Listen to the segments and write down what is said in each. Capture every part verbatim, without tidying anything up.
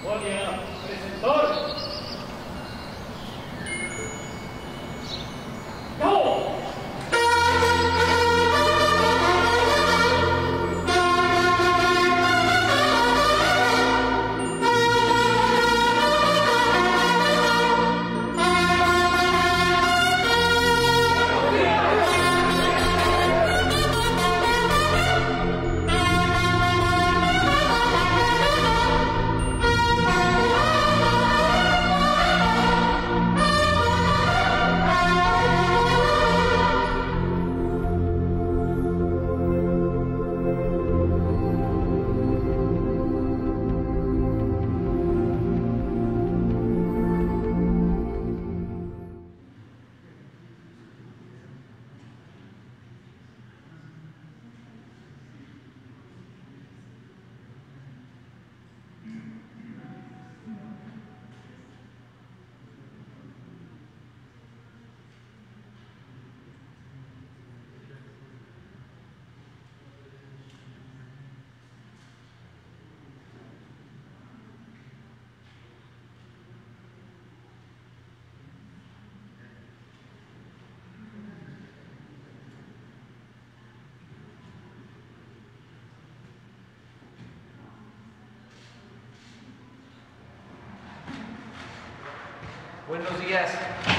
Buenos días.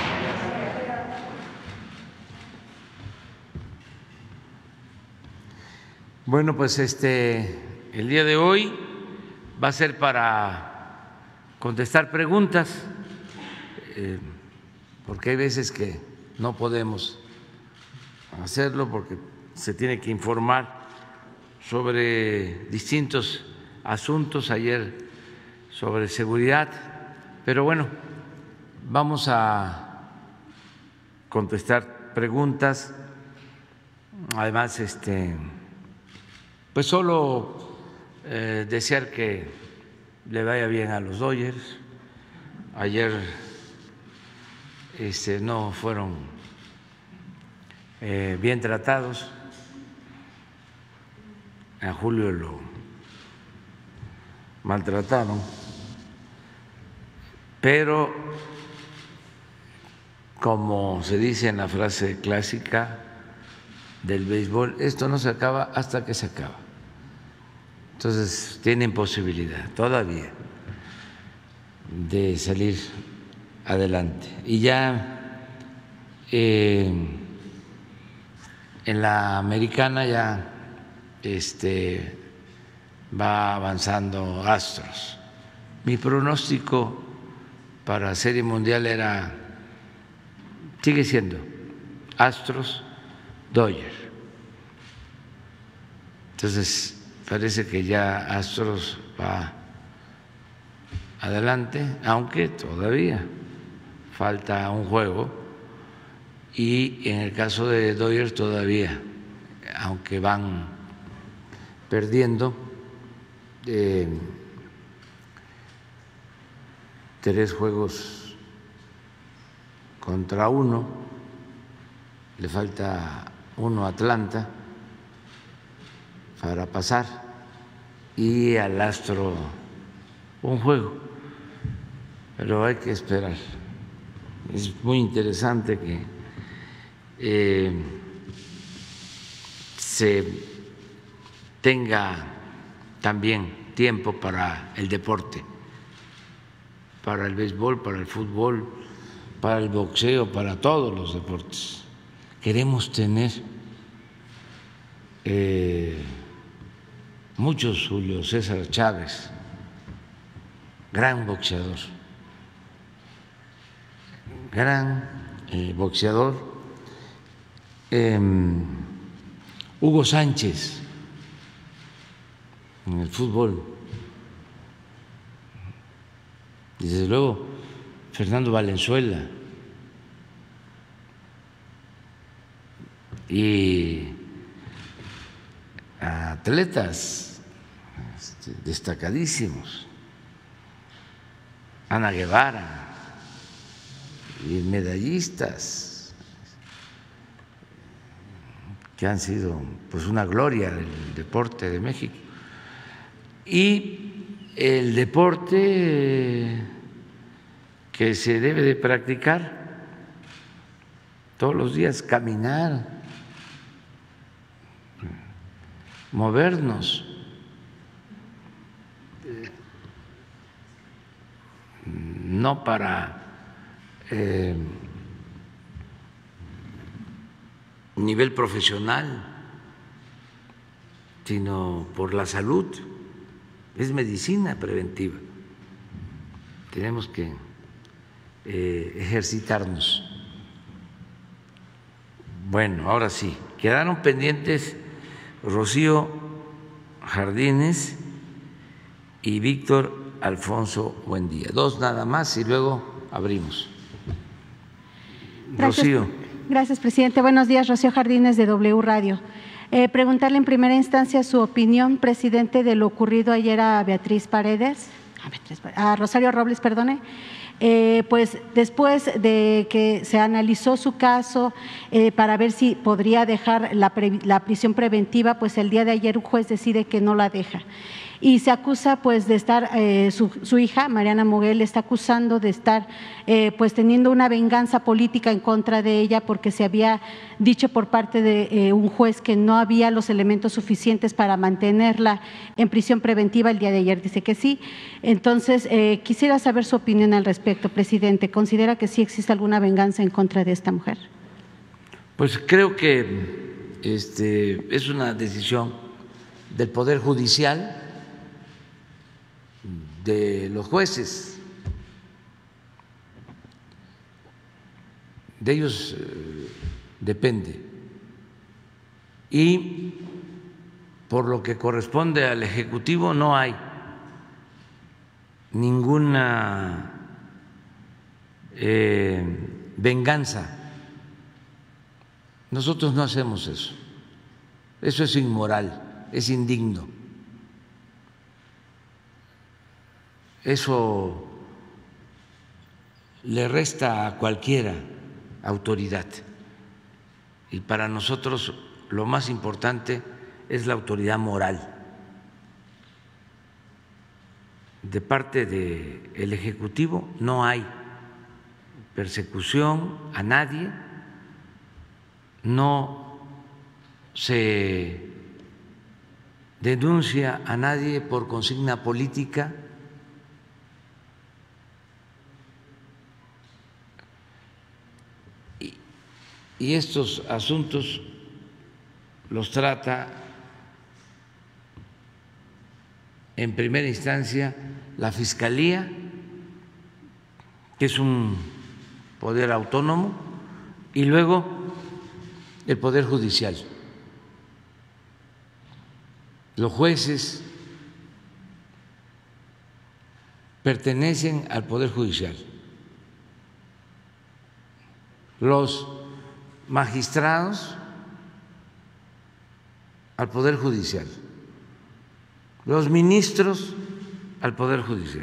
Bueno, pues este, el día de hoy va a ser para contestar preguntas, eh, porque hay veces que no podemos hacerlo porque se tiene que informar sobre distintos asuntos, ayer sobre seguridad, pero bueno, vamos a contestar preguntas. Además, este, pues solo eh, desear que le vaya bien a los Dodgers. Ayer este, no fueron eh, bien tratados. A Julio lo maltrataron, pero como se dice en la frase clásica del béisbol, esto no se acaba hasta que se acaba. Entonces tienen posibilidad todavía de salir adelante. Y ya eh, en la americana ya este, va avanzando Astros. Mi pronóstico para Serie Mundial era, sigue siendo Astros, Dodgers. Entonces parece que ya Astros va adelante, aunque todavía falta un juego, y en el caso de Dodgers todavía, aunque van perdiendo eh, tres juegos contra uno, le falta uno a Atlanta para pasar y al Astro un juego, pero hay que esperar. Es muy interesante que eh, se tenga también tiempo para el deporte, para el béisbol, para el fútbol, para el boxeo, para todos los deportes. Queremos tener eh, muchos. Julio César Chávez, gran boxeador, gran eh, boxeador. Eh, Hugo Sánchez en el fútbol, desde luego Fernando Valenzuela y atletas destacadísimos, Ana Guevara, y medallistas que han sido pues una gloria del deporte de México. Y el deporte que se debe de practicar todos los días, caminar, movernos, no para eh, nivel profesional, sino por la salud. Es medicina preventiva. Tenemos que eh, ejercitarnos. Bueno, ahora sí, quedaron pendientes Rocío Jardines y Víctor Alfonso Buendía. Dos nada más y luego abrimos. Gracias, Rocío. Gracias, presidente. Buenos días, Rocío Jardines de W Radio. Eh, preguntarle en primera instancia su opinión, presidente, de lo ocurrido ayer a Beatriz Paredes, a, Beatriz, a Rosario Robles, perdone. Eh, pues después de que se analizó su caso eh, para ver si podría dejar la, pre, la prisión preventiva, pues el día de ayer un juez decide que no la deja. Y se acusa pues de estar, eh, su, su hija, Mariana Moguel, está acusando de estar eh, pues teniendo una venganza política en contra de ella porque se había dicho por parte de eh, un juez que no había los elementos suficientes para mantenerla en prisión preventiva. El día de ayer dice que sí. Entonces, eh, quisiera saber su opinión al respecto, presidente. ¿Considera que sí existe alguna venganza en contra de esta mujer? Pues creo que este, es una decisión del Poder Judicial, de los jueces, de ellos eh, depende. Y por lo que corresponde al Ejecutivo no hay ninguna eh, venganza. Nosotros no hacemos eso. Eso es inmoral, es indigno. Eso le resta a cualquiera autoridad. Y para nosotros lo más importante es la autoridad moral. De parte del Ejecutivo no hay persecución a nadie, no se denuncia a nadie por consigna política. Y estos asuntos los trata en primera instancia la Fiscalía, que es un poder autónomo, y luego el Poder Judicial. Los jueces pertenecen al Poder Judicial. Los magistrados al Poder Judicial, los ministros al Poder Judicial.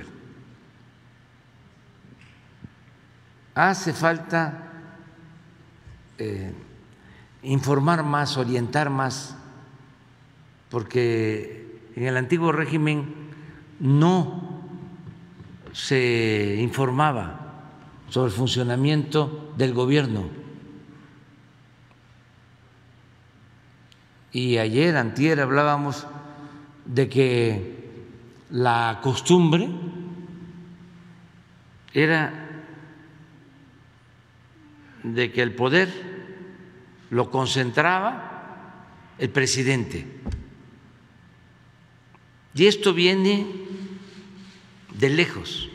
Hace falta eh, informar más, orientar más, porque en el antiguo régimen no se informaba sobre el funcionamiento del gobierno. Y ayer, antier, hablábamos de que la costumbre era de que el poder lo concentraba el presidente. Y esto viene de lejos.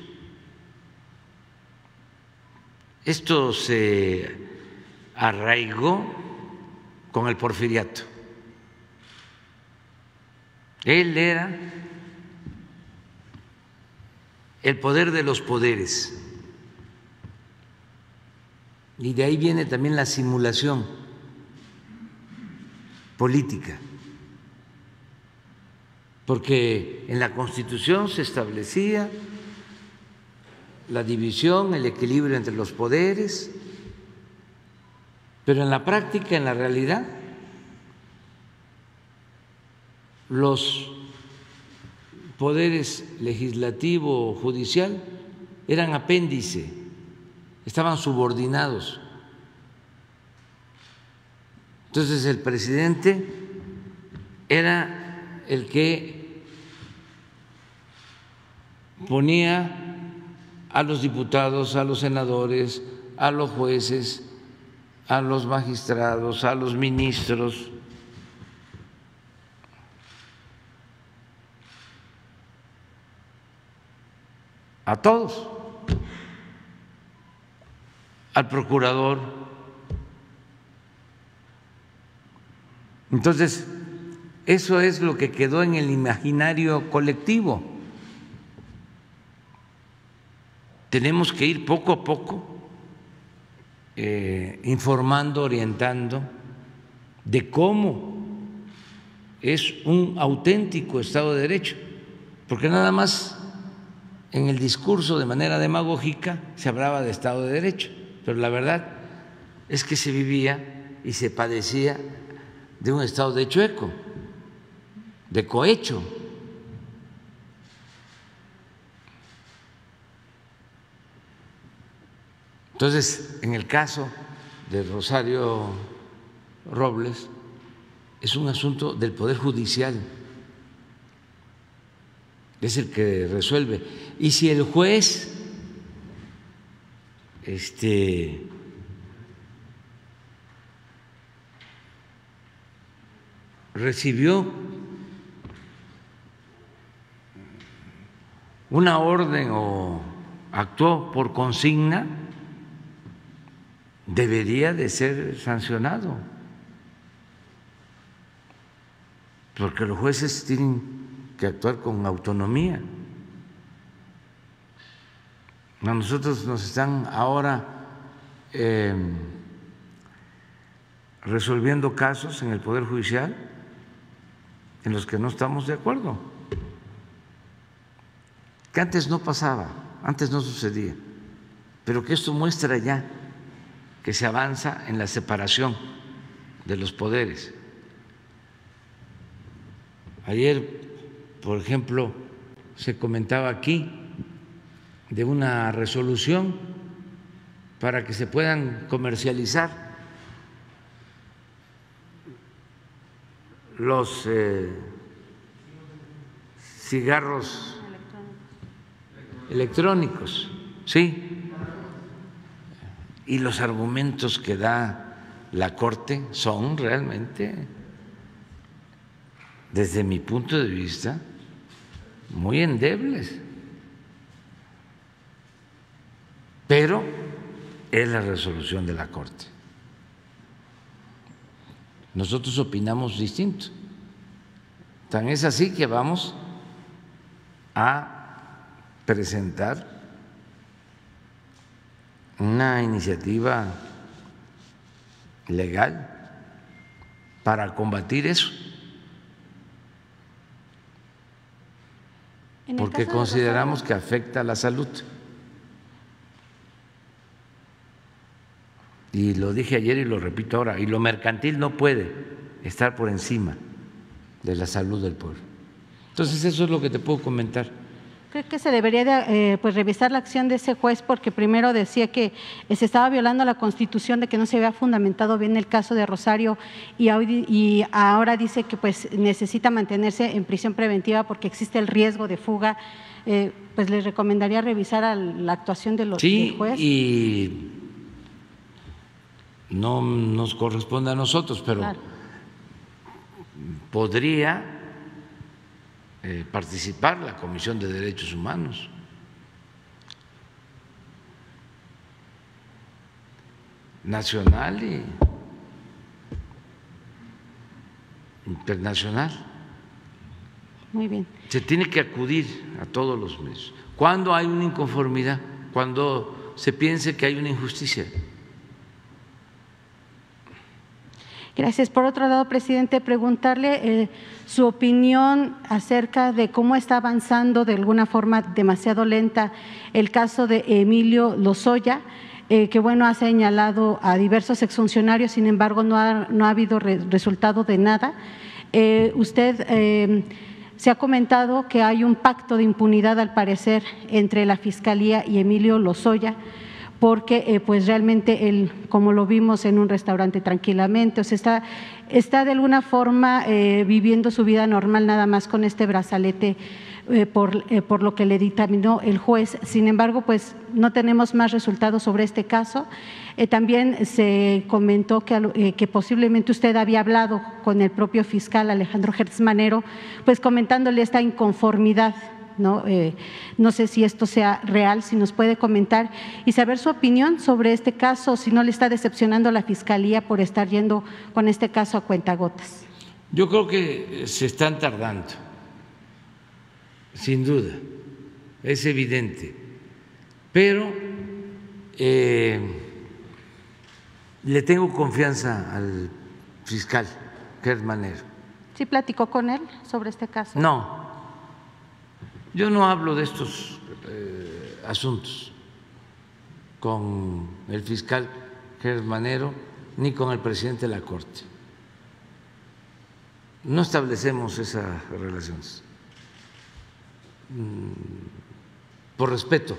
Esto se arraigó con el porfiriato. Él era el poder de los poderes. Y de ahí viene también la simulación política, porque en la Constitución se establecía la división, el equilibrio entre los poderes, pero en la práctica, en la realidad, los poderes legislativo, judicial, eran apéndice, estaban subordinados. Entonces el presidente era el que ponía a los diputados, a los senadores, a los jueces, a los magistrados, a los ministros, a todos, al procurador. Entonces, eso es lo que quedó en el imaginario colectivo. Tenemos que ir poco a poco eh, informando, orientando de cómo es un auténtico Estado de Derecho, porque nada más en el discurso de manera demagógica se hablaba de Estado de Derecho, pero la verdad es que se vivía y se padecía de un Estado de chueco, de cohecho. Entonces, en el caso de Rosario Robles, es un asunto del Poder Judicial, es el que resuelve. Y si el juez este, recibió una orden o actuó por consigna, debería de ser sancionado, porque los jueces tienen que actuar con autonomía. A nosotros nos están ahora eh, resolviendo casos en el Poder Judicial en los que no estamos de acuerdo, que antes no pasaba, antes no sucedía, pero que esto muestra ya que se avanza en la separación de los poderes. Ayer, por ejemplo, se comentaba aquí de una resolución para que se puedan comercializar los eh, cigarros electrónicos, sí. Y los argumentos que da la Corte son realmente, desde mi punto de vista, muy endebles, pero es la resolución de la Corte. Nosotros opinamos distinto. Tan es así que vamos a presentar una iniciativa legal para combatir eso, porque consideramos que afecta a la salud. Y lo dije ayer y lo repito ahora, y lo mercantil no puede estar por encima de la salud del pueblo. Entonces eso es lo que te puedo comentar. Creo que se debería de, eh, pues revisar la acción de ese juez, porque primero decía que se estaba violando la Constitución, de que no se había fundamentado bien el caso de Rosario, y, hoy, y ahora dice que pues necesita mantenerse en prisión preventiva porque existe el riesgo de fuga. Eh, pues les recomendaría revisar a la actuación de los sí, del juez. Y no nos corresponde a nosotros, pero claro, podría Eh, participar la Comisión de Derechos Humanos. Nacional y internacional. Muy bien. Se tiene que acudir a todos los medios. Cuando hay una inconformidad, cuando se piense que hay una injusticia. Gracias. Por otro lado, presidente, preguntarle eh, su opinión acerca de cómo está avanzando de alguna forma demasiado lenta el caso de Emilio Lozoya, eh, que bueno, ha señalado a diversos exfuncionarios, sin embargo no ha, no ha habido re, resultado de nada. Eh, usted eh, Se ha comentado que hay un pacto de impunidad, al parecer, entre la Fiscalía y Emilio Lozoya, porque eh, pues realmente él, como lo vimos en un restaurante tranquilamente, o sea, está, está de alguna forma eh, viviendo su vida normal nada más con este brazalete eh, por, eh, por lo que le dictaminó el juez. Sin embargo, pues no tenemos más resultados sobre este caso. Eh, también se comentó que, eh, que posiblemente usted había hablado con el propio fiscal Alejandro Gertz Manero, pues comentándole esta inconformidad. No, eh, no sé si esto sea real, si nos puede comentar y saber su opinión sobre este caso, si no le está decepcionando a la Fiscalía por estar yendo con este caso a cuentagotas. Yo creo que se están tardando, sin duda, es evidente, pero eh, le tengo confianza al fiscal Gertz Manero. ¿Sí platicó con él sobre este caso? No. Yo no hablo de estos eh, asuntos con el fiscal Gertz Manero ni con el presidente de la Corte. No establecemos esas relaciones por respeto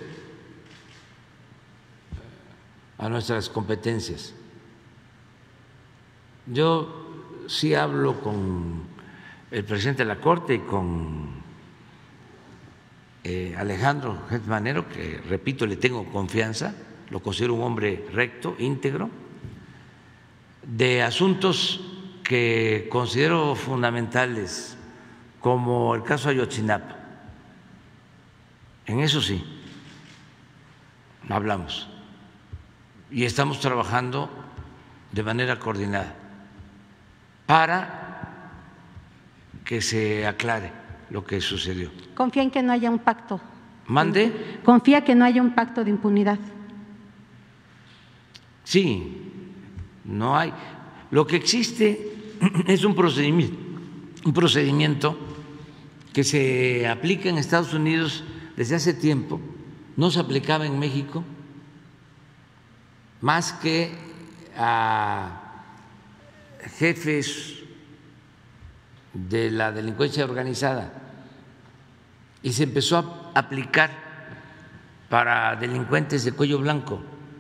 a nuestras competencias. Yo sí hablo con el presidente de la Corte y con Eh, Alejandro Gertz Manero, que repito, le tengo confianza, lo considero un hombre recto, íntegro, de asuntos que considero fundamentales, como el caso Ayotzinapa. En eso sí, hablamos y estamos trabajando de manera coordinada para que se aclare lo que sucedió. ¿Confía en que no haya un pacto? ¿Mande? ¿Confía que no haya un pacto de impunidad? Sí, no hay. Lo que existe es un procedimiento, un procedimiento que se aplica en Estados Unidos desde hace tiempo, no se aplicaba en México, más que a jefes de la delincuencia organizada, y se empezó a aplicar para delincuentes de cuello blanco,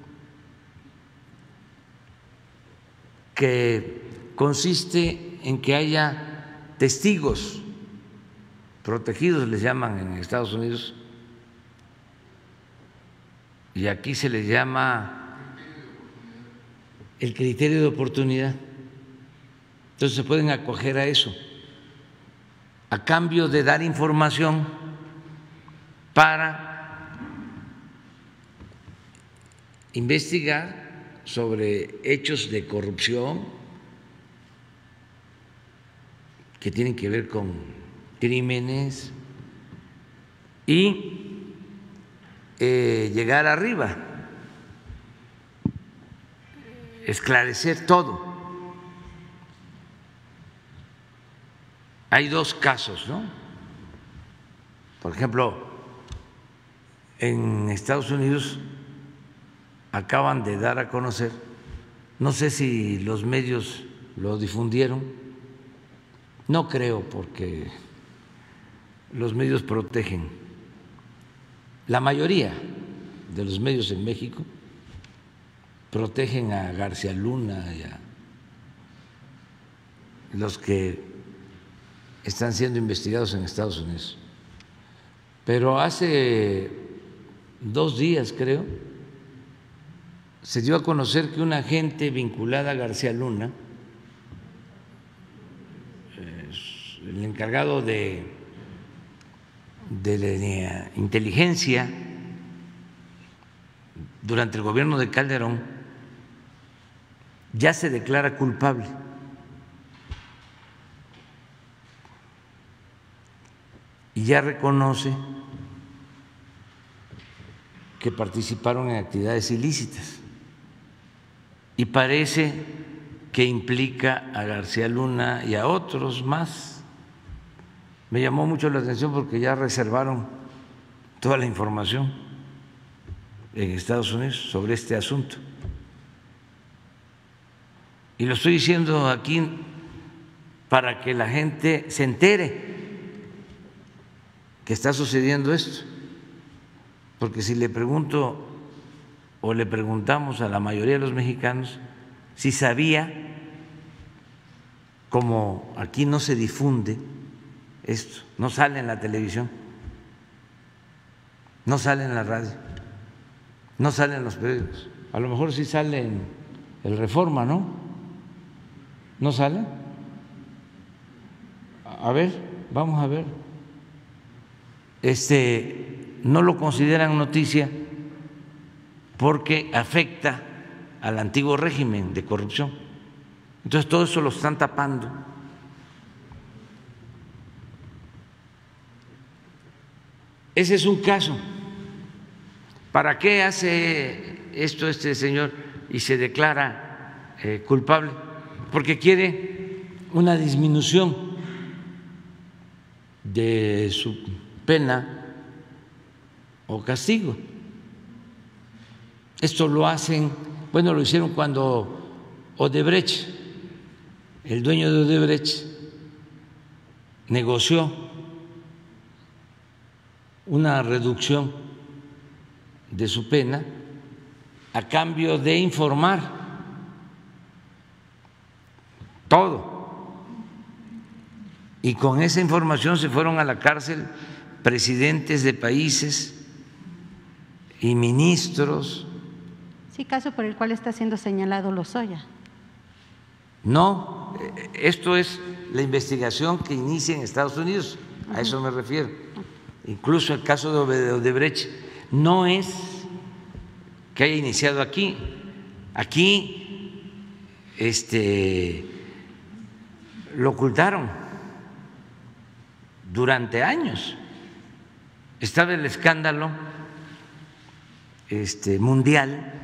que consiste en que haya testigos protegidos, les llaman en Estados Unidos, y aquí se les llama el criterio de oportunidad. Entonces se pueden acoger a eso, a cambio de dar información para investigar sobre hechos de corrupción que tienen que ver con crímenes y eh, llegar arriba, esclarecer todo. Hay dos casos, ¿no? Por ejemplo, en Estados Unidos acaban de dar a conocer, no sé si los medios lo difundieron, no creo, porque los medios protegen, la mayoría de los medios en México protegen a García Luna y a los que están siendo investigados en Estados Unidos. Pero hace dos días, creo, se dio a conocer que una agente vinculada a García Luna, el encargado de, de la inteligencia durante el gobierno de Calderón, ya se declara culpable. Y ya reconoce que participaron en actividades ilícitas. Y parece que implica a García Luna y a otros más. Me llamó mucho la atención porque ya reservaron toda la información en Estados Unidos sobre este asunto. Y lo estoy diciendo aquí para que la gente se entere que está sucediendo esto, porque si le pregunto o le preguntamos a la mayoría de los mexicanos si sabía, como aquí no se difunde esto, no sale en la televisión, no sale en la radio, no sale en los periódicos, a lo mejor sí sale en el Reforma, ¿no? ¿No sale? A ver, vamos a ver. Este, no lo consideran noticia porque afecta al antiguo régimen de corrupción. Entonces todo eso lo están tapando. Ese es un caso. ¿Para qué hace esto este señor y se declara eh, culpable? Porque quiere una disminución de su pena o castigo. Esto lo hacen, bueno, lo hicieron cuando Odebrecht, el dueño de Odebrecht, negoció una reducción de su pena a cambio de informar todo. Y con esa información se fueron a la cárcel presidentes de países y ministros. Sí, caso por el cual está siendo señalado Lozoya. No, esto es la investigación que inicia en Estados Unidos, a eso me refiero. Incluso el caso de Odebrecht no es que haya iniciado aquí. Aquí este, lo ocultaron durante años. Estaba el escándalo este, mundial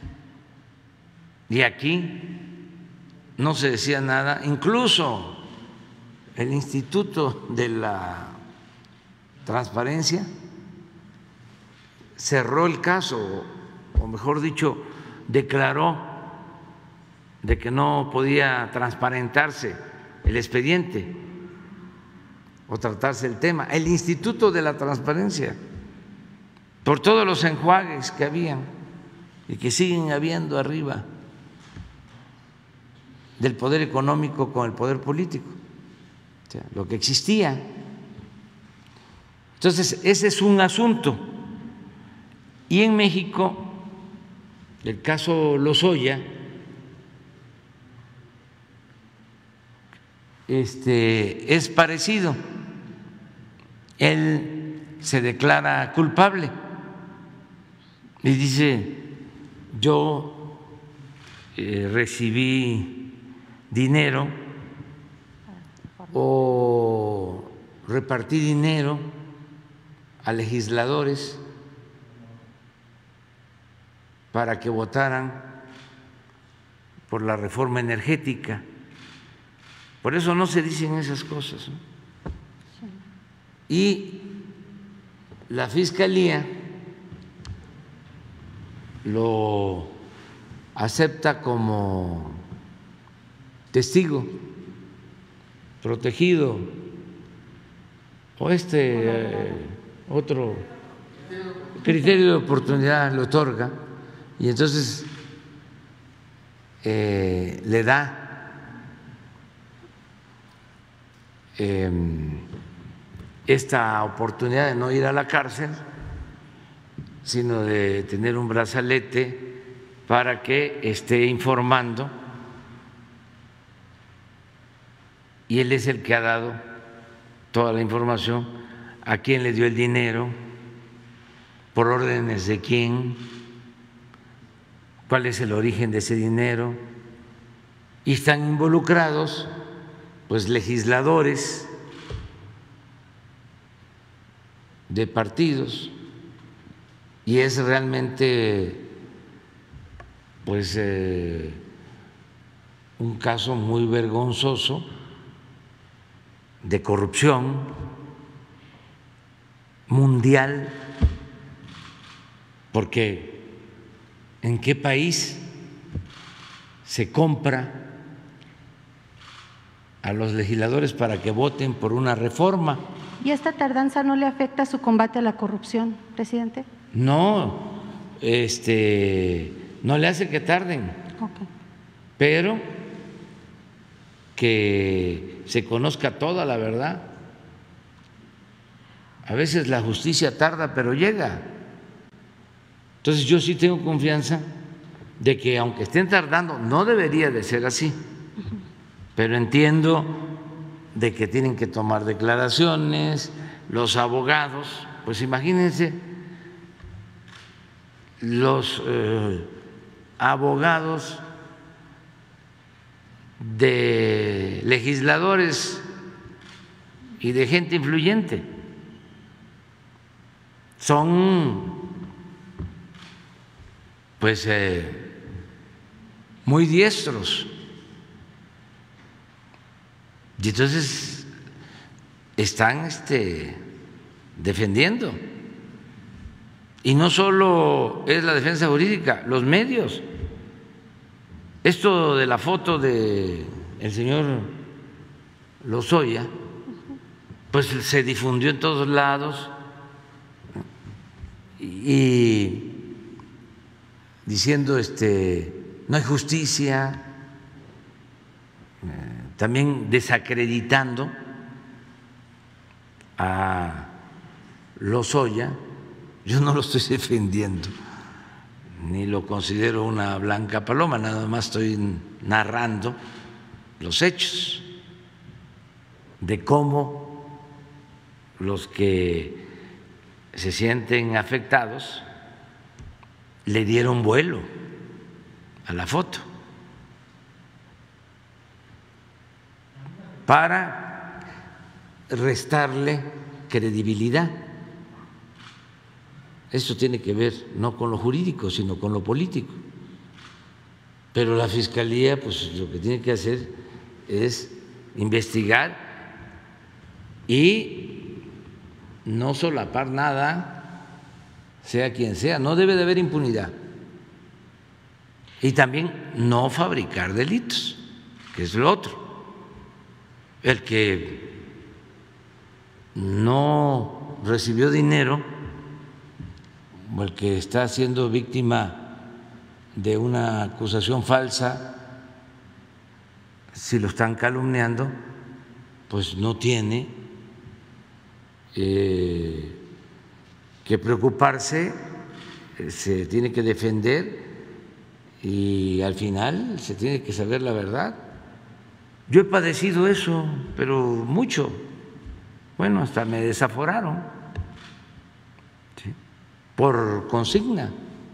y aquí no se decía nada. Incluso el Instituto de la Transparencia cerró el caso, o mejor dicho, declaró de que no podía transparentarse el expediente o tratarse el tema. El Instituto de la Transparencia, por todos los enjuagues que habían y que siguen habiendo arriba del poder económico con el poder político, o sea, lo que existía. Entonces, ese es un asunto. Y en México, el caso Lozoya, este, es parecido. Él se declara culpable y dice: yo eh, recibí dinero o repartí dinero a legisladores para que votaran por la reforma energética. Por eso no se dicen esas cosas, ¿no? Y la Fiscalía lo acepta como testigo protegido, o este eh, otro criterio de oportunidad le otorga, y entonces eh, le da eh, esta oportunidad de no ir a la cárcel, sino de tener un brazalete para que esté informando, y él es el que ha dado toda la información, a quién le dio el dinero, por órdenes de quién, cuál es el origen de ese dinero, y están involucrados pues legisladores de partidos, y es realmente pues eh, un caso muy vergonzoso de corrupción mundial, porque ¿en qué país se compra a los legisladores para que voten por una reforma? ¿Y esta tardanza no le afecta a su combate a la corrupción, presidente? No, este, no le hace que tarden, Okay. pero que se conozca toda la verdad. A veces la justicia tarda, pero llega. Entonces yo sí tengo confianza de que aunque estén tardando, no debería de ser así, pero entiendo de que tienen que tomar declaraciones, los abogados, pues imagínense los eh, abogados de legisladores y de gente influyente, son pues eh, muy diestros. Y entonces están este, defendiendo. Y no solo es la defensa jurídica, los medios. Esto de la foto de el señor Lozoya, pues se difundió en todos lados y diciendo este no hay justicia, también desacreditando a Lozoya. Yo no lo estoy defendiendo, ni lo considero una blanca paloma, nada más estoy narrando los hechos de cómo los que se sienten afectados le dieron vuelo a la foto para restarle credibilidad. Esto tiene que ver no con lo jurídico, sino con lo político. Pero la Fiscalía, pues lo que tiene que hacer es investigar y no solapar nada, sea quien sea. No debe de haber impunidad. Y también no fabricar delitos, que es lo otro. El que no recibió dinero o el que está siendo víctima de una acusación falsa, si lo están calumniando, pues no tiene eh, que preocuparse, se tiene que defender y al final se tiene que saber la verdad. Yo he padecido eso, pero mucho. Bueno, hasta me desaforaron, ¿sí?, por consigna.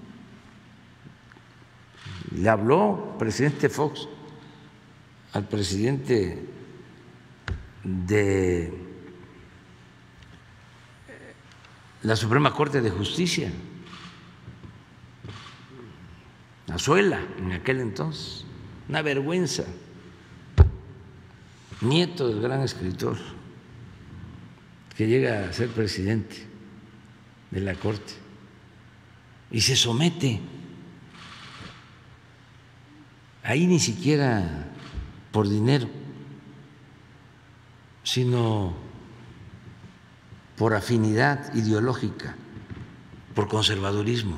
Le habló el presidente Fox al presidente de la Suprema Corte de Justicia, Azuela, en aquel entonces, una vergüenza, nieto del gran escritor, que llega a ser presidente de la Corte y se somete. Ahí ni siquiera por dinero, sino por afinidad ideológica, por conservadurismo.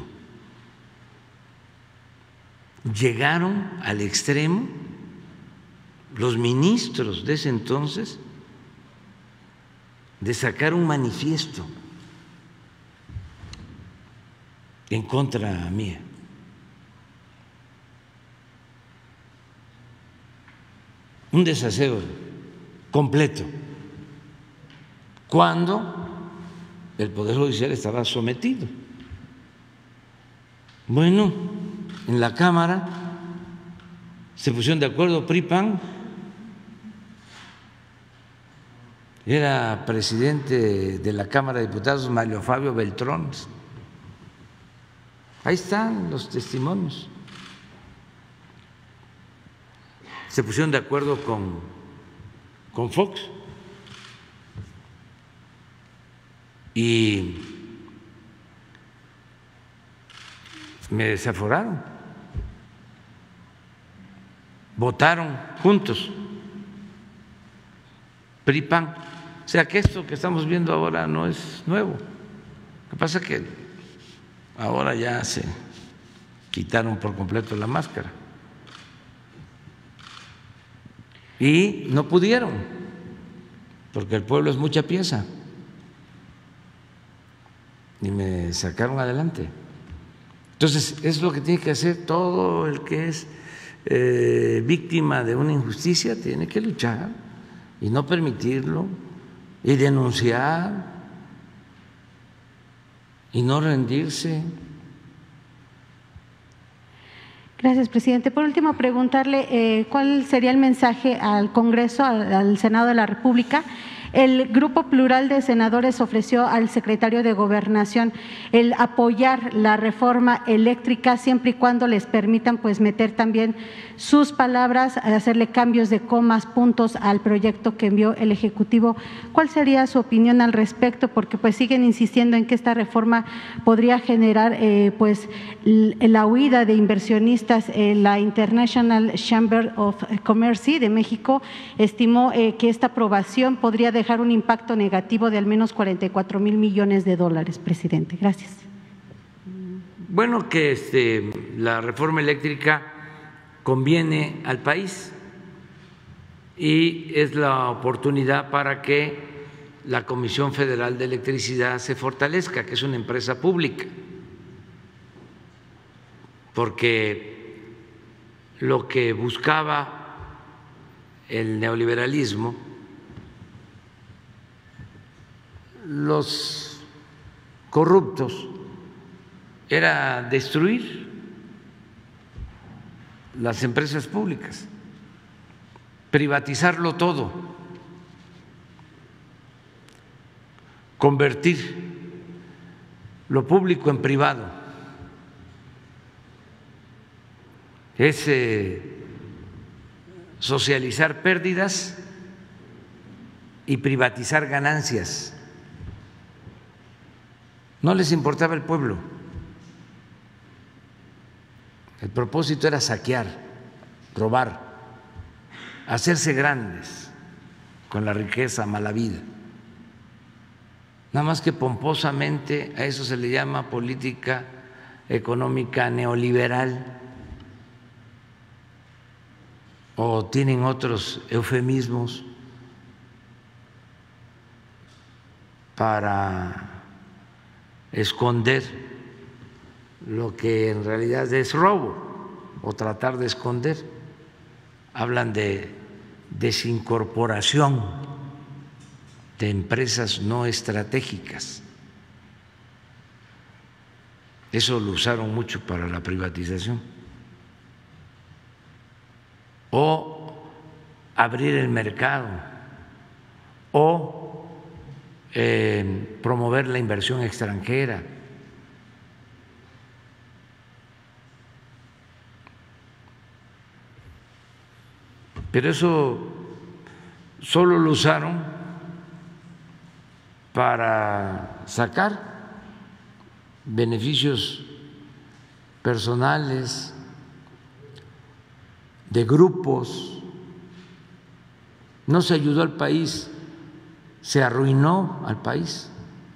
Llegaron al extremo los ministros de ese entonces de sacar un manifiesto en contra mía. Un desaseo completo, cuando el Poder Judicial estaba sometido. Bueno, en la Cámara se pusieron de acuerdo P R I P A N, era presidente de la Cámara de Diputados Mario Fabio Beltrón. Ahí están los testimonios. Se pusieron de acuerdo con, con Fox y me desaforaron. Votaron juntos P R I P A N, sea que esto que estamos viendo ahora no es nuevo. Lo que pasa es que ahora ya se quitaron por completo la máscara y no pudieron, porque el pueblo es mucha pieza, y me sacaron adelante. Entonces, es lo que tiene que hacer todo el que es eh, víctima de una injusticia, tiene que luchar y no permitirlo, y denunciar y no rendirse. Gracias, presidente. Por último, preguntarle eh, cuál sería el mensaje al Congreso, al, al Senado de la República. El Grupo Plural de Senadores ofreció al secretario de Gobernación el apoyar la reforma eléctrica siempre y cuando les permitan pues meter también sus palabras, hacerle cambios de comas, puntos al proyecto que envió el Ejecutivo. ¿Cuál sería su opinión al respecto? Porque pues siguen insistiendo en que esta reforma podría generar eh, pues la huida de inversionistas. Eh, la International Chamber of Commerce de México estimó eh, que esta aprobación podría dejar un impacto negativo de al menos cuarenta y cuatro mil millones de dólares, presidente. Gracias. Bueno, que este, la reforma eléctrica conviene al país y es la oportunidad para que la Comisión Federal de Electricidad se fortalezca, que es una empresa pública, porque lo que buscaba el neoliberalismo, los corruptos, era destruir las empresas públicas, privatizarlo todo, convertir lo público en privado. Es eh, socializar pérdidas y privatizar ganancias. No les importaba el pueblo. El propósito era saquear, robar, hacerse grandes con la riqueza mala vida. Nada más que pomposamente a eso se le llama política económica neoliberal, o tienen otros eufemismos para esconder lo que en realidad es robo o tratar de esconder. Hablan de desincorporación de empresas no estratégicas. Eso lo usaron mucho para la privatización. O abrir el mercado, o eh, promover la inversión extranjera. Pero eso solo lo usaron para sacar beneficios personales de grupos. No se ayudó al país, se arruinó al país.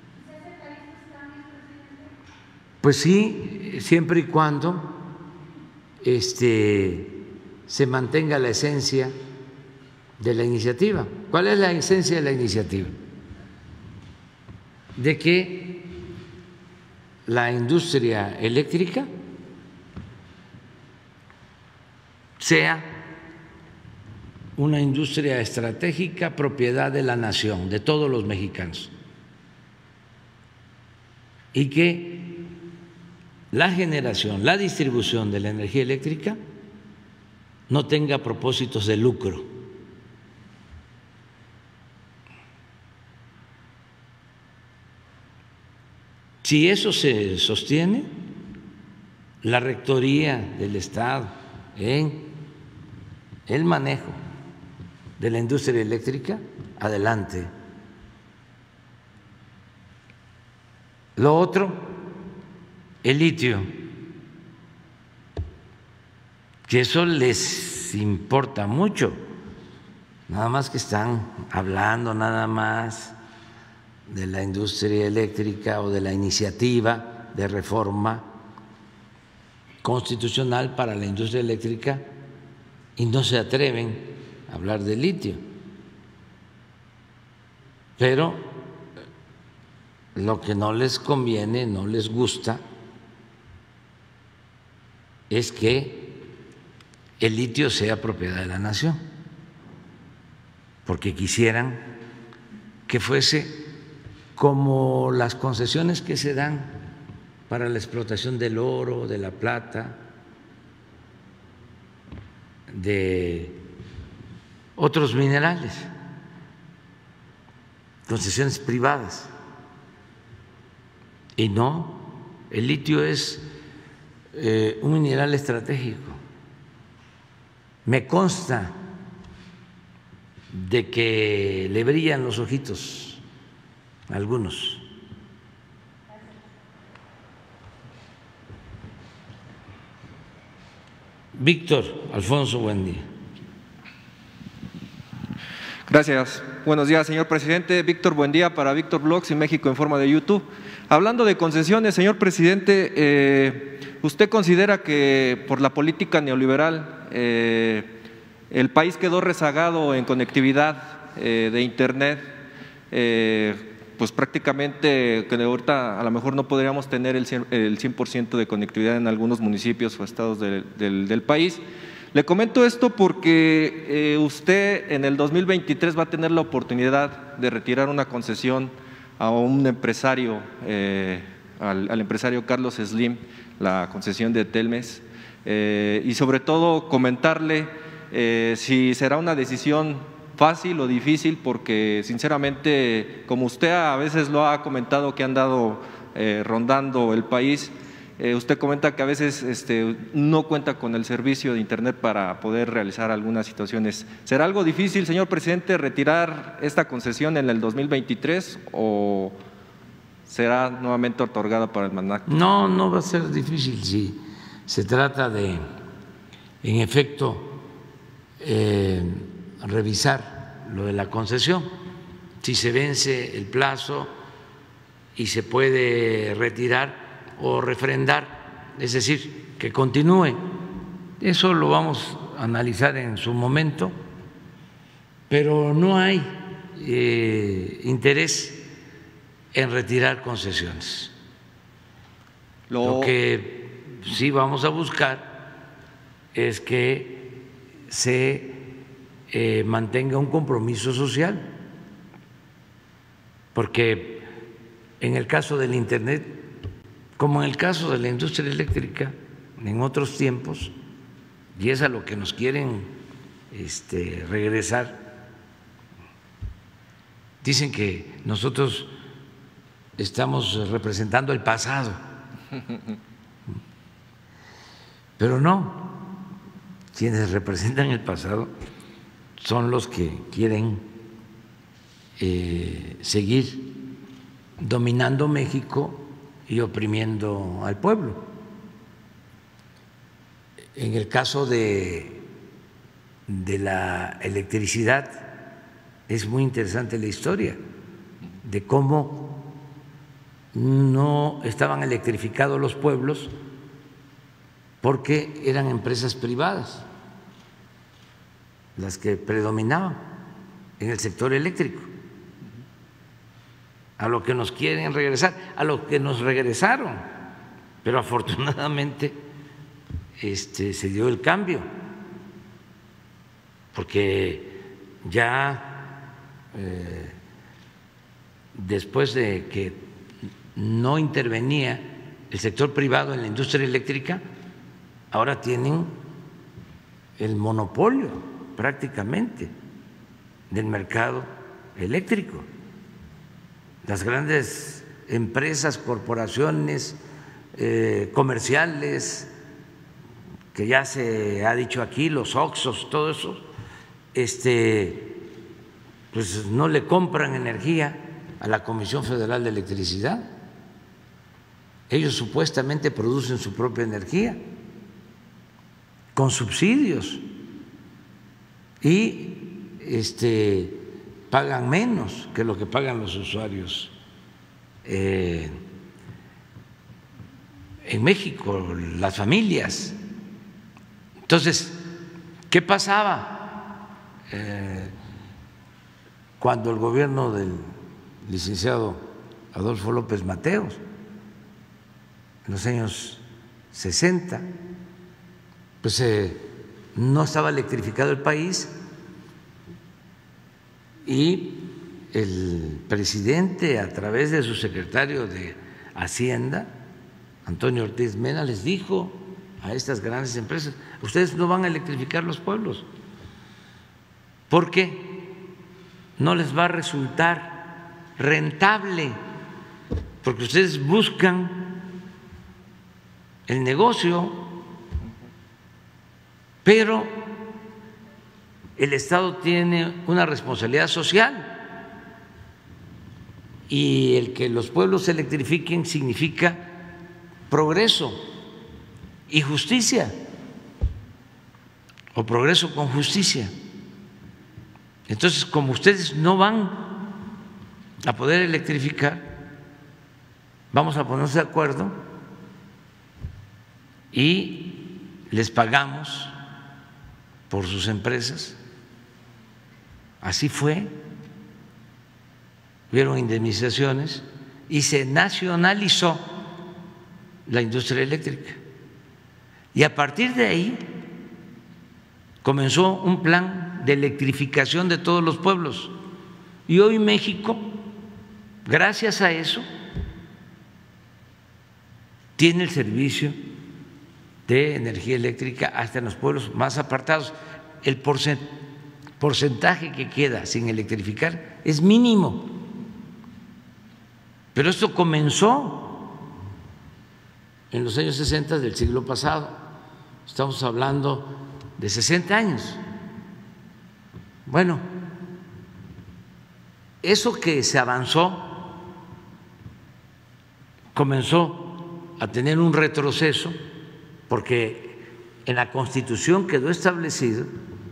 Pues sí, siempre y cuando este se mantenga la esencia de la iniciativa. ¿Cuál es la esencia de la iniciativa? De que la industria eléctrica sea una industria estratégica propiedad de la nación, de todos los mexicanos, y que la generación, la distribución de la energía eléctrica no tenga propósitos de lucro. Si eso se sostiene, la rectoría del Estado en el manejo de la industria eléctrica, adelante. Lo otro, el litio, que eso les importa mucho, nada más que están hablando nada más de la industria eléctrica o de la iniciativa de reforma constitucional para la industria eléctrica y no se atreven a hablar de litio. Pero lo que no les conviene, no les gusta, es que el litio sea propiedad de la nación, porque quisieran que fuese como las concesiones que se dan para la explotación del oro, de la plata, de otros minerales, concesiones privadas. Y no, el litio es eh, un mineral estratégico. Me consta de que le brillan los ojitos a algunos. Víctor Alfonso, buen día. Gracias. Buenos días, señor presidente. Víctor, buen día para Víctor Blogs y México en Forma de YouTube. Hablando de concesiones, señor presidente, eh, ¿usted considera que por la política neoliberal eh, el país quedó rezagado en conectividad eh, de Internet? Eh, pues prácticamente que ahorita a lo mejor no podríamos tener el cien por ciento de conectividad en algunos municipios o estados de, del, del país. Le comento esto porque eh, usted en el dos mil veintitrés va a tener la oportunidad de retirar una concesión a un empresario, eh, al, al empresario Carlos Slim, la concesión de Telmex, eh, y sobre todo comentarle eh, si será una decisión fácil o difícil, porque sinceramente, como usted a veces lo ha comentado que han andado eh, rondando el país, eh, usted comenta que a veces este, no cuenta con el servicio de Internet para poder realizar algunas situaciones. ¿Será algo difícil, señor presidente, retirar esta concesión en el dos mil veintitrés o será nuevamente otorgada para el mandato? No, no va a ser difícil si se trata de, en efecto, eh, revisar lo de la concesión, si se vence el plazo y se puede retirar o refrendar, es decir, que continúe. Eso lo vamos a analizar en su momento, pero no hay eh, interés en retirar concesiones. Lo... lo que sí vamos a buscar es que se Eh, mantenga un compromiso social, porque en el caso del Internet, como en el caso de la industria eléctrica, en otros tiempos, y es a lo que nos quieren este, regresar, dicen que nosotros estamos representando el pasado, pero no, quienes representan el pasado son los que quieren eh, seguir dominando México y oprimiendo al pueblo. En el caso de, de la electricidad es muy interesante la historia de cómo no estaban electrificados los pueblos porque eran empresas privadas las que predominaban en el sector eléctrico, a lo que nos quieren regresar, a lo que nos regresaron, pero afortunadamente este, se dio el cambio, porque ya eh, después de que no intervenía el sector privado en la industria eléctrica, ahora tienen el monopolio prácticamente del mercado eléctrico. Las grandes empresas, corporaciones eh, comerciales, que ya se ha dicho aquí, los Oxxos, todo eso, este, pues no le compran energía a la Comisión Federal de Electricidad. Ellos supuestamente producen su propia energía con subsidios y este, pagan menos que lo que pagan los usuarios eh, en México, las familias. Entonces, ¿qué pasaba eh, cuando el gobierno del licenciado Adolfo López Mateos, en los años sesenta, pues eh, no estaba electrificado el país y el presidente, a través de su secretario de Hacienda, Antonio Ortiz Mena, les dijo a estas grandes empresas: ustedes no van a electrificar los pueblos porque no les va a resultar rentable, porque ustedes buscan el negocio, pero el Estado tiene una responsabilidad social y el que los pueblos se electrifiquen significa progreso y justicia, o progreso con justicia. Entonces, como ustedes no van a poder electrificar, vamos a ponernos de acuerdo y les pagamos por sus empresas. Así fue, hubieron indemnizaciones y se nacionalizó la industria eléctrica. Y a partir de ahí comenzó un plan de electrificación de todos los pueblos. Y hoy México, gracias a eso, tiene el servicio de energía eléctrica hasta en los pueblos más apartados. El porcentaje que queda sin electrificar es mínimo, pero esto comenzó en los años sesenta del siglo pasado. Estamos hablando de sesenta años. Bueno, eso que se avanzó comenzó a tener un retroceso porque en la Constitución quedó establecido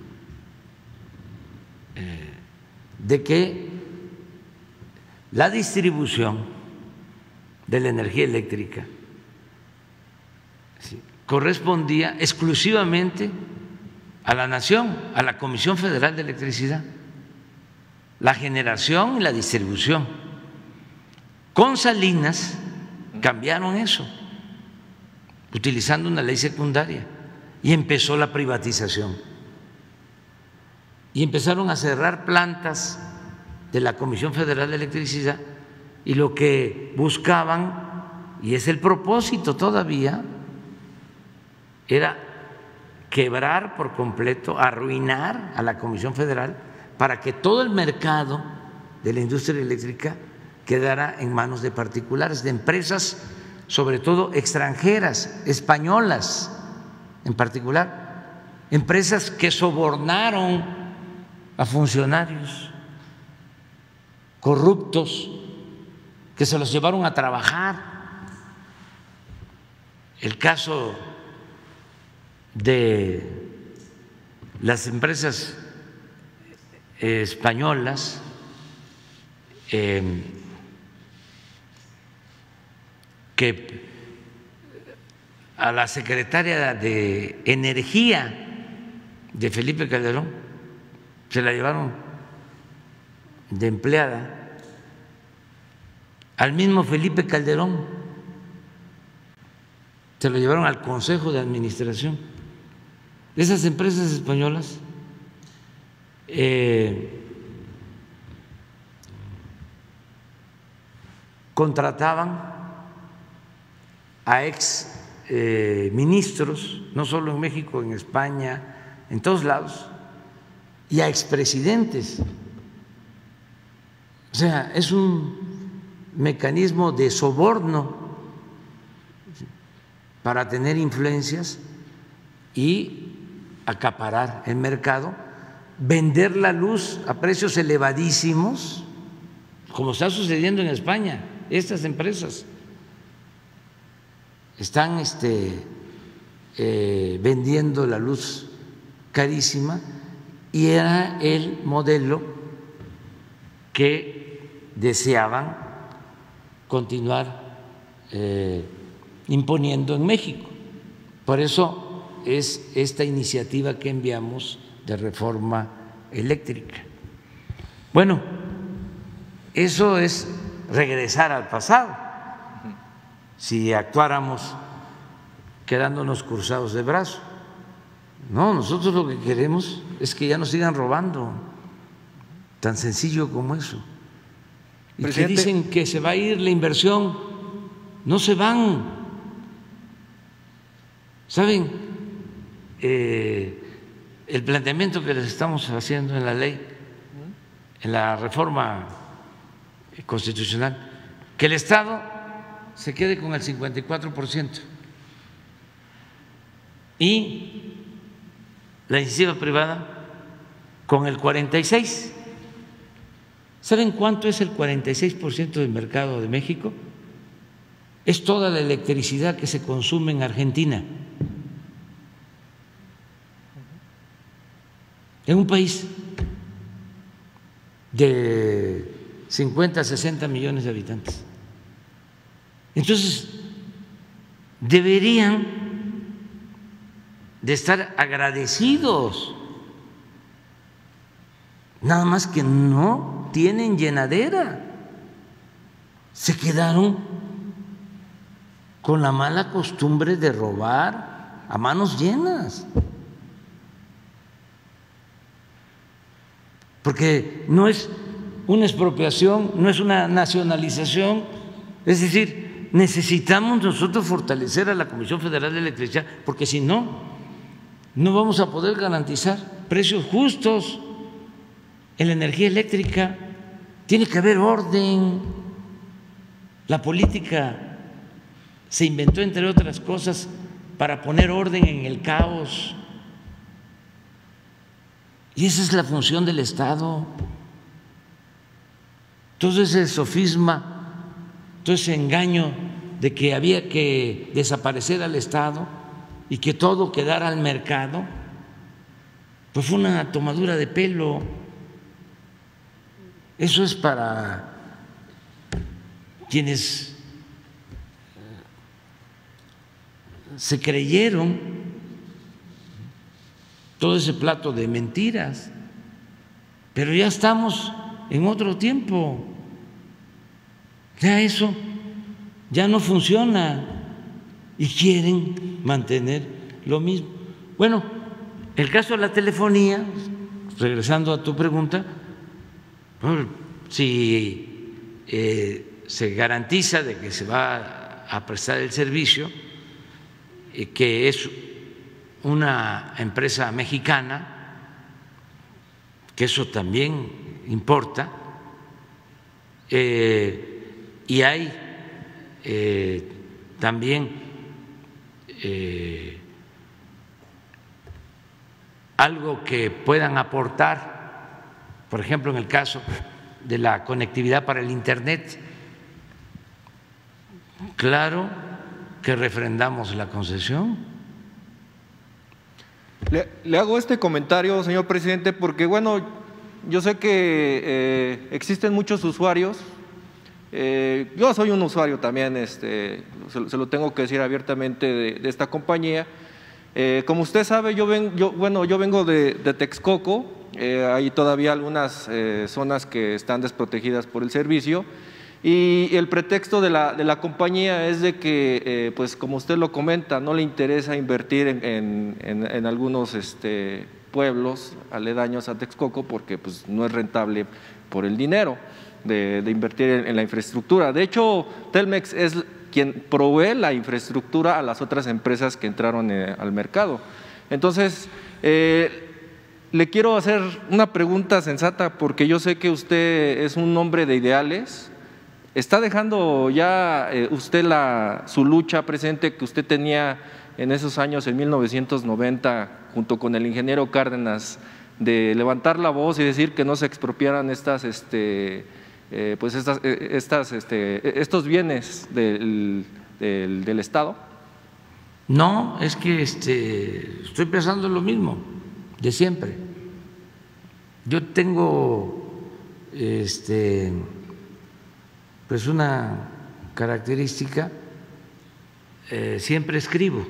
eh, de que la distribución de la energía eléctrica ¿sí? correspondía exclusivamente a la nación, a la Comisión Federal de Electricidad, la generación y la distribución. Con Salinas cambiaron eso, utilizando una ley secundaria, y empezó la privatización. Y empezaron a cerrar plantas de la Comisión Federal de Electricidad, y lo que buscaban, y es el propósito todavía, era quebrar por completo, arruinar a la Comisión Federal para que todo el mercado de la industria eléctrica quedara en manos de particulares, de empresas, sobre todo extranjeras, españolas en particular, empresas que sobornaron a funcionarios corruptos, que se los llevaron a trabajar. El caso de las empresas españolas eh, que a la secretaria de Energía de Felipe Calderón se la llevaron de empleada, al mismo Felipe Calderón se lo llevaron al Consejo de Administración. Esas empresas españolas eh, contrataban a ex eh, ministros, no solo en México, en España, en todos lados, y a expresidentes. O sea, es un mecanismo de soborno para tener influencias y acaparar el mercado, vender la luz a precios elevadísimos, como está sucediendo en España. Estas empresas están este, eh, vendiendo la luz carísima y era el modelo que deseaban continuar eh, imponiendo en México. Por eso es esta iniciativa que enviamos de reforma eléctrica. Bueno, eso es regresar al pasado. Si actuáramos quedándonos cruzados de brazos. No, nosotros lo que queremos es que ya nos sigan robando, tan sencillo como eso. Y que dicen que se va a ir la inversión, no se van. ¿Saben? Eh, el planteamiento que les estamos haciendo en la ley, en la reforma constitucional, que el Estado se quede con el cincuenta y cuatro por ciento y la iniciativa privada con el cuarenta y seis por ciento. ¿Saben cuánto es el cuarenta y seis por ciento del mercado de México? Es toda la electricidad que se consume en Argentina. En un país de cincuenta a sesenta millones de habitantes. Entonces, deberían de estar agradecidos, nada más que no tienen llenadera, se quedaron con la mala costumbre de robar a manos llenas, porque no es una expropiación, no es una nacionalización, es decir, necesitamos nosotros fortalecer a la Comisión Federal de Electricidad, porque si no, no vamos a poder garantizar precios justos en la energía eléctrica. Tiene que haber orden. La política se inventó, entre otras cosas, para poner orden en el caos. Y esa es la función del Estado. Todo ese sofisma, todo ese engaño de que había que desaparecer al Estado y que todo quedara al mercado, pues fue una tomadura de pelo. Eso es para quienes se creyeron todo ese plato de mentiras, pero ya estamos en otro tiempo, ya eso ya no funciona y quieren mantener lo mismo. Bueno, el caso de la telefonía, regresando a tu pregunta, si eh, se garantiza de que se va a prestar el servicio, eh, que es una empresa mexicana, que eso también importa, eh, y hay eh, también eh, algo que puedan aportar, por ejemplo, en el caso de la conectividad para el Internet. Claro que refrendamos la concesión. Le, le hago este comentario, señor presidente, porque bueno, yo sé que eh, existen muchos usuarios. Eh, yo soy un usuario también, este, se, se lo tengo que decir abiertamente, de, de esta compañía. Eh, como usted sabe, yo, ven, yo, bueno, yo vengo de, de Texcoco. Eh, hay todavía algunas eh, zonas que están desprotegidas por el servicio, y el pretexto de la, de la compañía es de que, eh, pues como usted lo comenta, no le interesa invertir en, en, en, en algunos este, pueblos aledaños a Texcoco porque pues, no es rentable por el dinero de, de invertir en, en la infraestructura. De hecho, Telmex es quien provee la infraestructura a las otras empresas que entraron eh, al mercado. Entonces, eh, le quiero hacer una pregunta sensata, porque yo sé que usted es un hombre de ideales. ¿Está dejando ya eh, usted la, su lucha presente que usted tenía en esos años, en mil novecientos noventa, junto con el ingeniero Cárdenas, de levantar la voz y decir que no se expropiaran estas, este, eh, pues estas, eh, estas, este, estos bienes del, del, del Estado? No, es que este, estoy pensando lo mismo de siempre. Yo tengo este, pues una característica, eh, siempre escribo.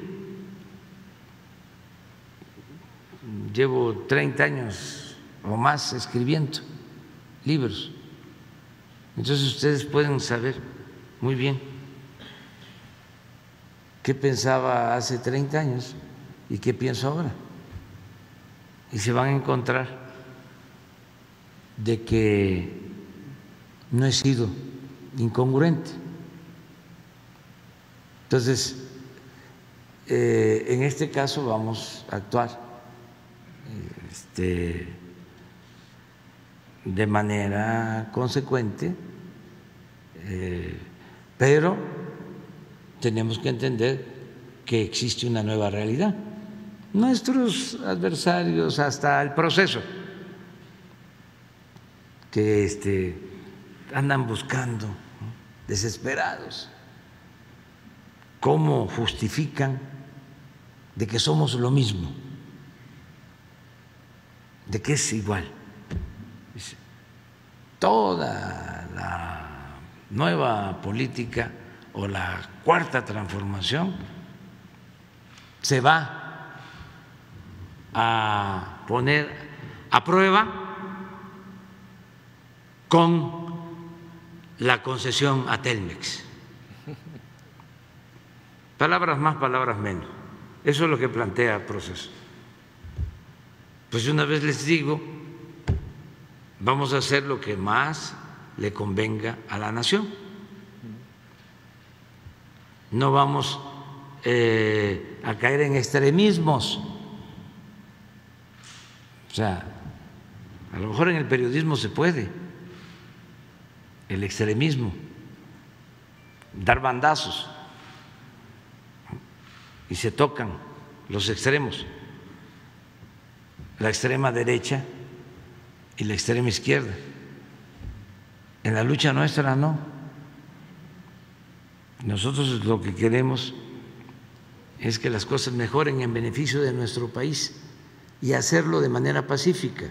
Llevo treinta años o más escribiendo libros. Entonces ustedes pueden saber muy bien qué pensaba hace treinta años y qué pienso ahora. Y se van a encontrar de que no he sido incongruente. Entonces, eh, en este caso vamos a actuar este, de manera consecuente, eh, pero tenemos que entender que existe una nueva realidad. Nuestros adversarios, hasta el proceso, que este, andan buscando, ¿no?, desesperados, cómo justifican de que somos lo mismo, de que es igual. Toda la nueva política o la cuarta transformación se va a poner a prueba con la concesión a Telmex. Palabras más, palabras menos. Eso es lo que plantea el proceso. Pues una vez les digo, vamos a hacer lo que más le convenga a la nación. No vamos eh, a caer en extremismos. O sea, a lo mejor en el periodismo se puede, el extremismo, dar bandazos y se tocan los extremos, la extrema derecha y la extrema izquierda. En la lucha nuestra no. Nosotros lo que queremos es que las cosas mejoren en beneficio de nuestro país y hacerlo de manera pacífica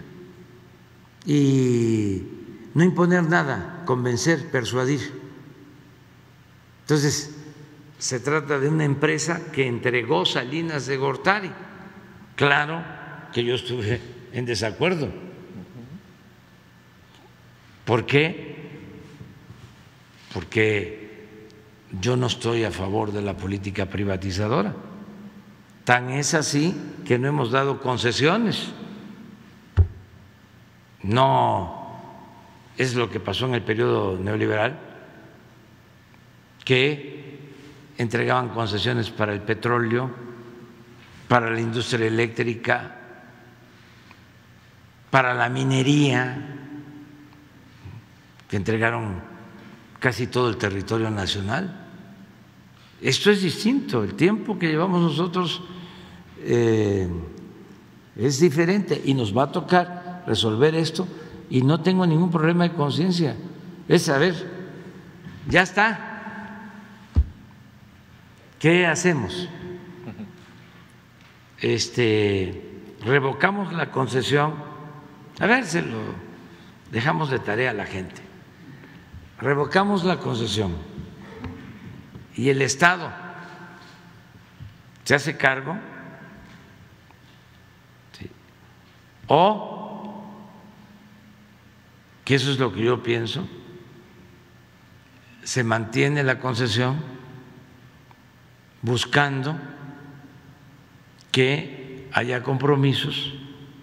y no imponer nada, convencer, persuadir. Entonces, se trata de una empresa que entregó Salinas de Gortari. Claro que yo estuve en desacuerdo. ¿Por qué? Porque yo no estoy a favor de la política privatizadora. Tan es así que no hemos dado concesiones. No es lo que pasó en el periodo neoliberal, que entregaban concesiones para el petróleo, para la industria eléctrica, para la minería, que entregaron casi todo el territorio nacional. Esto es distinto, el tiempo que llevamos nosotros eh, es diferente y nos va a tocar resolver esto y no tengo ningún problema de conciencia. Es saber, ya está. ¿Qué hacemos? Este, revocamos la concesión. A ver, se lo dejamos de tarea a la gente. Revocamos la concesión y el Estado se hace cargo, ¿sí?, o, que eso es lo que yo pienso, se mantiene la concesión buscando que haya compromisos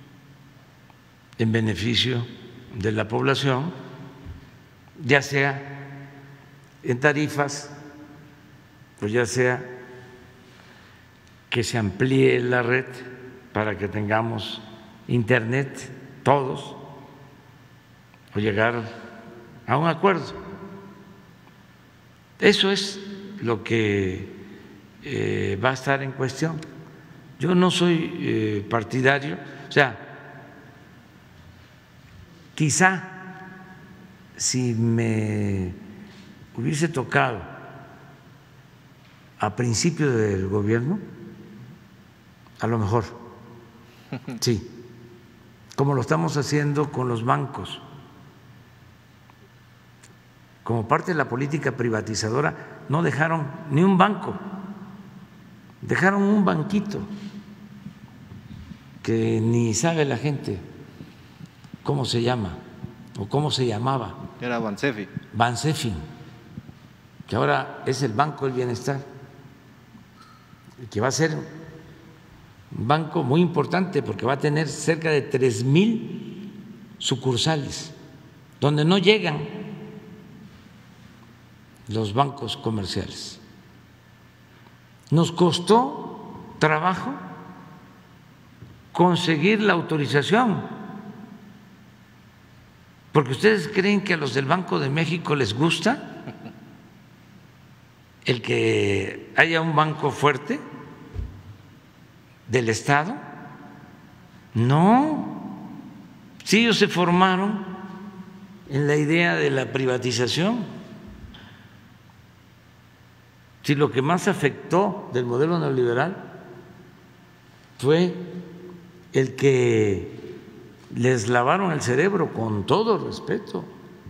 en beneficio de la población, ya sea en tarifas, pues ya sea que se amplíe la red para que tengamos internet todos, o llegar a un acuerdo. Eso es lo que eh, va a estar en cuestión. Yo no soy eh, partidario, o sea, quizá si me hubiese tocado a principio del gobierno, a lo mejor, sí, como lo estamos haciendo con los bancos. Como parte de la política privatizadora, no dejaron ni un banco, dejaron un banquito que ni sabe la gente cómo se llama o cómo se llamaba. Era Bansefi. Bansefi, que ahora es el Banco del Bienestar, que va a ser un banco muy importante porque va a tener cerca de tres mil sucursales, donde no llegan los bancos comerciales. Nos costó trabajo conseguir la autorización, porque ustedes creen que a los del Banco de México les gusta el que haya un banco fuerte del Estado. No, si ellos se formaron en la idea de la privatización. Si lo que más afectó del modelo neoliberal fue el que les lavaron el cerebro, con todo respeto,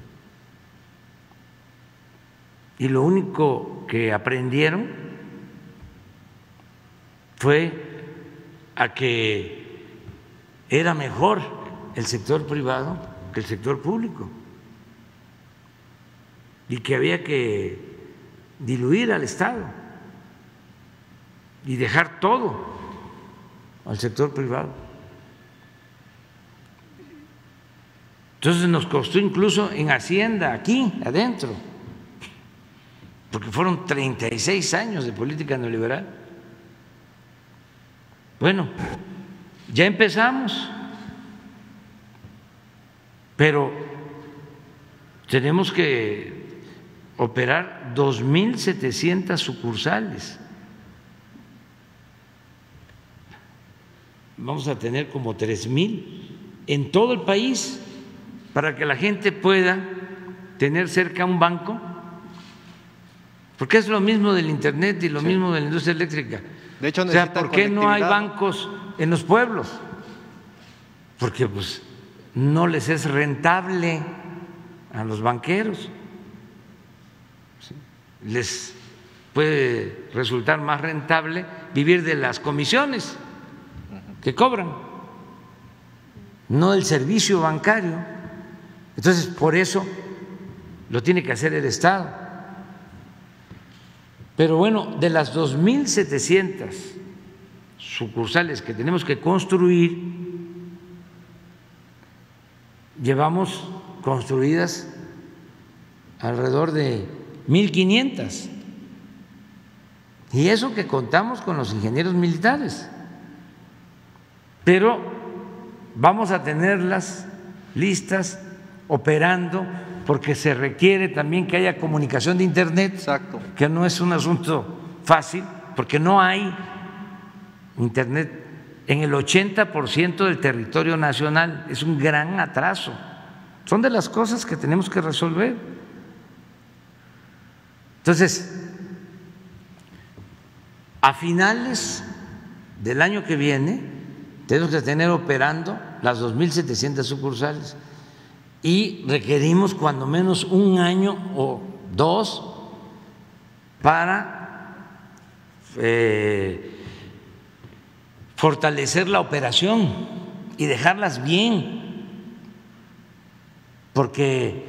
y lo único que aprendieron fue a que era mejor el sector privado que el sector público y que había que diluir al Estado y dejar todo al sector privado. Entonces nos costó incluso en Hacienda, aquí adentro, porque fueron treinta y seis años de política neoliberal. Bueno, ya empezamos, pero tenemos que operar dos mil setecientas sucursales. Vamos a tener como tres mil en todo el país para que la gente pueda tener cerca un banco, porque es lo mismo del Internet y lo sí. mismo de la industria eléctrica. De hecho, o sea, ¿por qué no hay bancos en los pueblos? Porque pues no les es rentable a los banqueros. Les puede resultar más rentable vivir de las comisiones que cobran, no del servicio bancario. Entonces, por eso lo tiene que hacer el Estado. Pero bueno, de las dos mil setecientas sucursales que tenemos que construir, llevamos construidas alrededor de mil quinientas, y eso que contamos con los ingenieros militares, pero vamos a tenerlas listas, operando, porque se requiere también que haya comunicación de Internet. Exacto. Que no es un asunto fácil, porque no hay Internet en el ochenta por ciento del territorio nacional, es un gran atraso. Son de las cosas que tenemos que resolver. Entonces, a finales del año que viene tenemos que tener operando las dos mil setecientas sucursales y requerimos cuando menos un año o dos para eh, fortalecer la operación y dejarlas bien, porque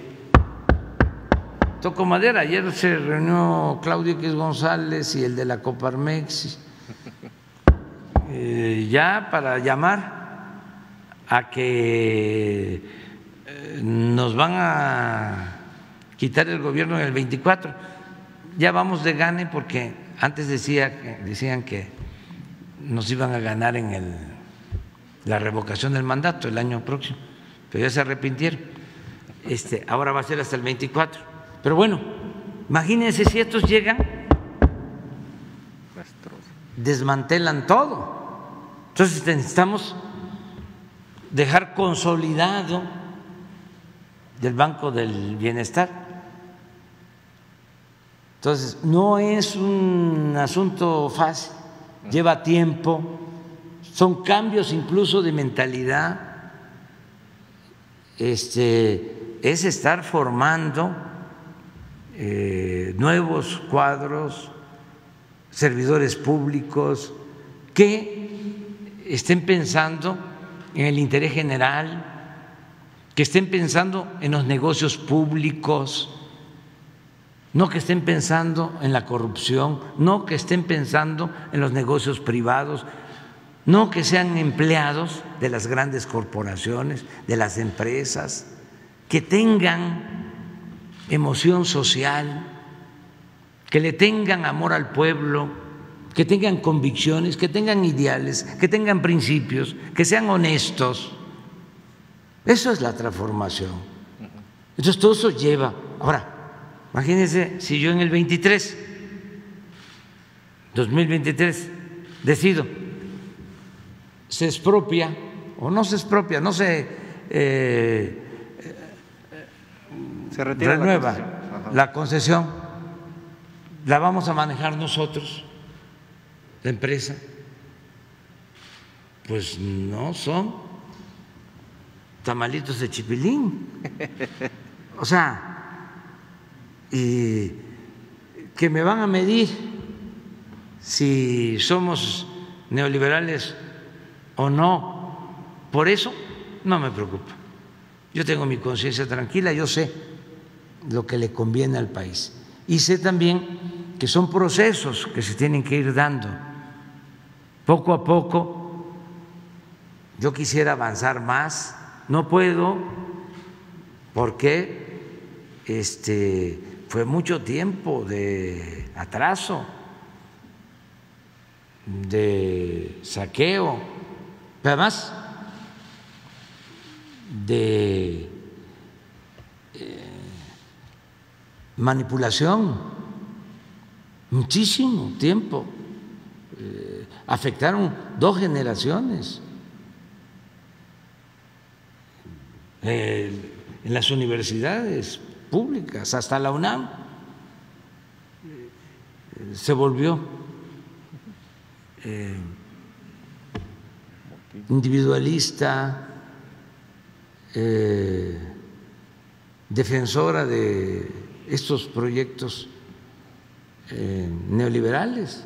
toco madera. Ayer se reunió Claudio X González y el de la Coparmex eh, ya para llamar a que eh, nos van a quitar el gobierno en el veinticuatro. Ya vamos de gane, porque antes decía, decían que nos iban a ganar en el, la revocación del mandato el año próximo, pero ya se arrepintieron. Este, ahora va a ser hasta el veinticuatro. Pero bueno, imagínense si estos llegan, desmantelan todo. Entonces necesitamos dejar consolidado del Banco del Bienestar. Entonces no es un asunto fácil, lleva tiempo, son cambios incluso de mentalidad este, es estar formando eh, nuevos cuadros, servidores públicos que estén pensando en el interés general, que estén pensando en los negocios públicos, no que estén pensando en la corrupción, no que estén pensando en los negocios privados, no que sean empleados de las grandes corporaciones, de las empresas, que tengan emoción social, que le tengan amor al pueblo, que tengan convicciones, que tengan ideales, que tengan principios, que sean honestos. Eso es la transformación. Entonces todo eso lleva. Ahora, imagínense si yo en el veintitrés, dos mil veintitrés, decido, se expropia o no se expropia, no se, eh, se retira renueva la concesión. la concesión, la vamos a manejar nosotros, la empresa. Pues no son tamalitos de chipilín. O sea, y que me van a medir si somos neoliberales o no. Por eso no me preocupa. Yo tengo mi conciencia tranquila, yo sé lo que le conviene al país. Y sé también que son procesos que se tienen que ir dando poco a poco. Yo quisiera avanzar más, no puedo, porque este, fue mucho tiempo de atraso, de saqueo, pero además de eh, manipulación, muchísimo tiempo. Eh, afectaron dos generaciones. Eh, en las universidades públicas, hasta la UNAM eh, se volvió eh, individualista, eh, defensora de estos proyectos eh, neoliberales.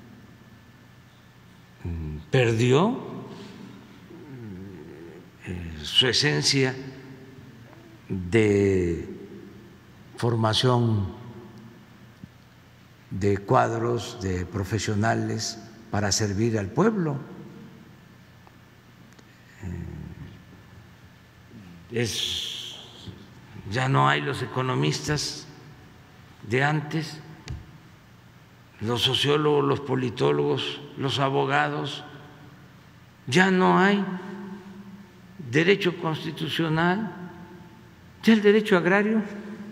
Perdió su esencia de formación de cuadros, de profesionales para servir al pueblo. Es, ya no hay los economistas de antes, los sociólogos, los politólogos, los abogados, ya no hay derecho constitucional, ya el derecho agrario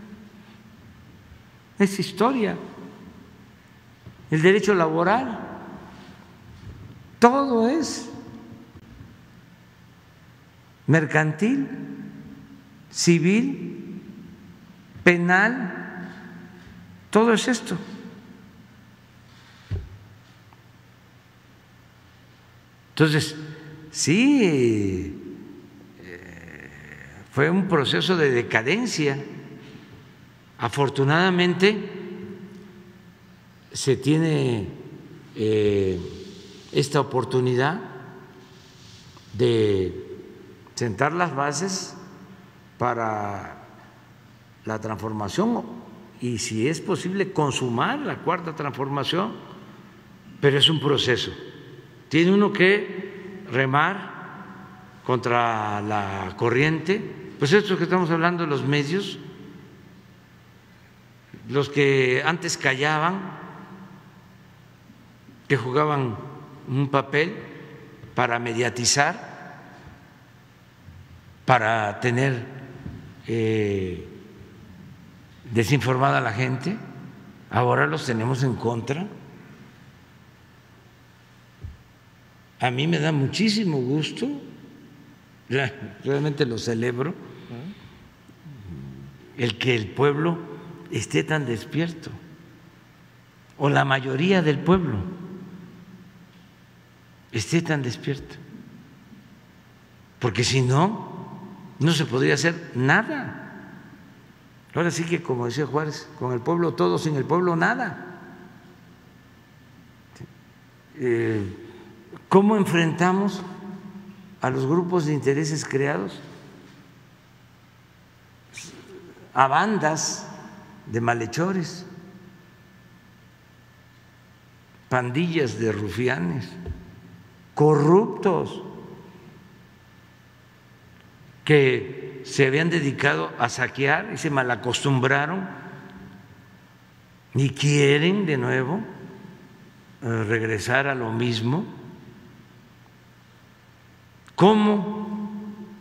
es historia, el derecho laboral, todo es mercantil, civil, penal, todo es esto. Entonces, sí, fue un proceso de decadencia. Afortunadamente se tiene eh, esta oportunidad de sentar las bases para la transformación y, si es posible, consumar la cuarta transformación, pero es un proceso. Tiene uno que remar contra la corriente. Pues esto que estamos hablando de los medios, los que antes callaban, que jugaban un papel para mediatizar, para tener eh, desinformada a la gente, ahora los tenemos en contra. A mí me da muchísimo gusto, realmente lo celebro, el que el pueblo esté tan despierto, o la mayoría del pueblo esté tan despierto, porque si no, no se podría hacer nada. Ahora sí que, como decía Juárez, con el pueblo todo, sin el pueblo nada. Eh, ¿Cómo enfrentamos a los grupos de intereses creados? A bandas de malhechores, pandillas de rufianes, corruptos, que se habían dedicado a saquear y se malacostumbraron y quieren de nuevo eh, regresar a lo mismo. ¿Cómo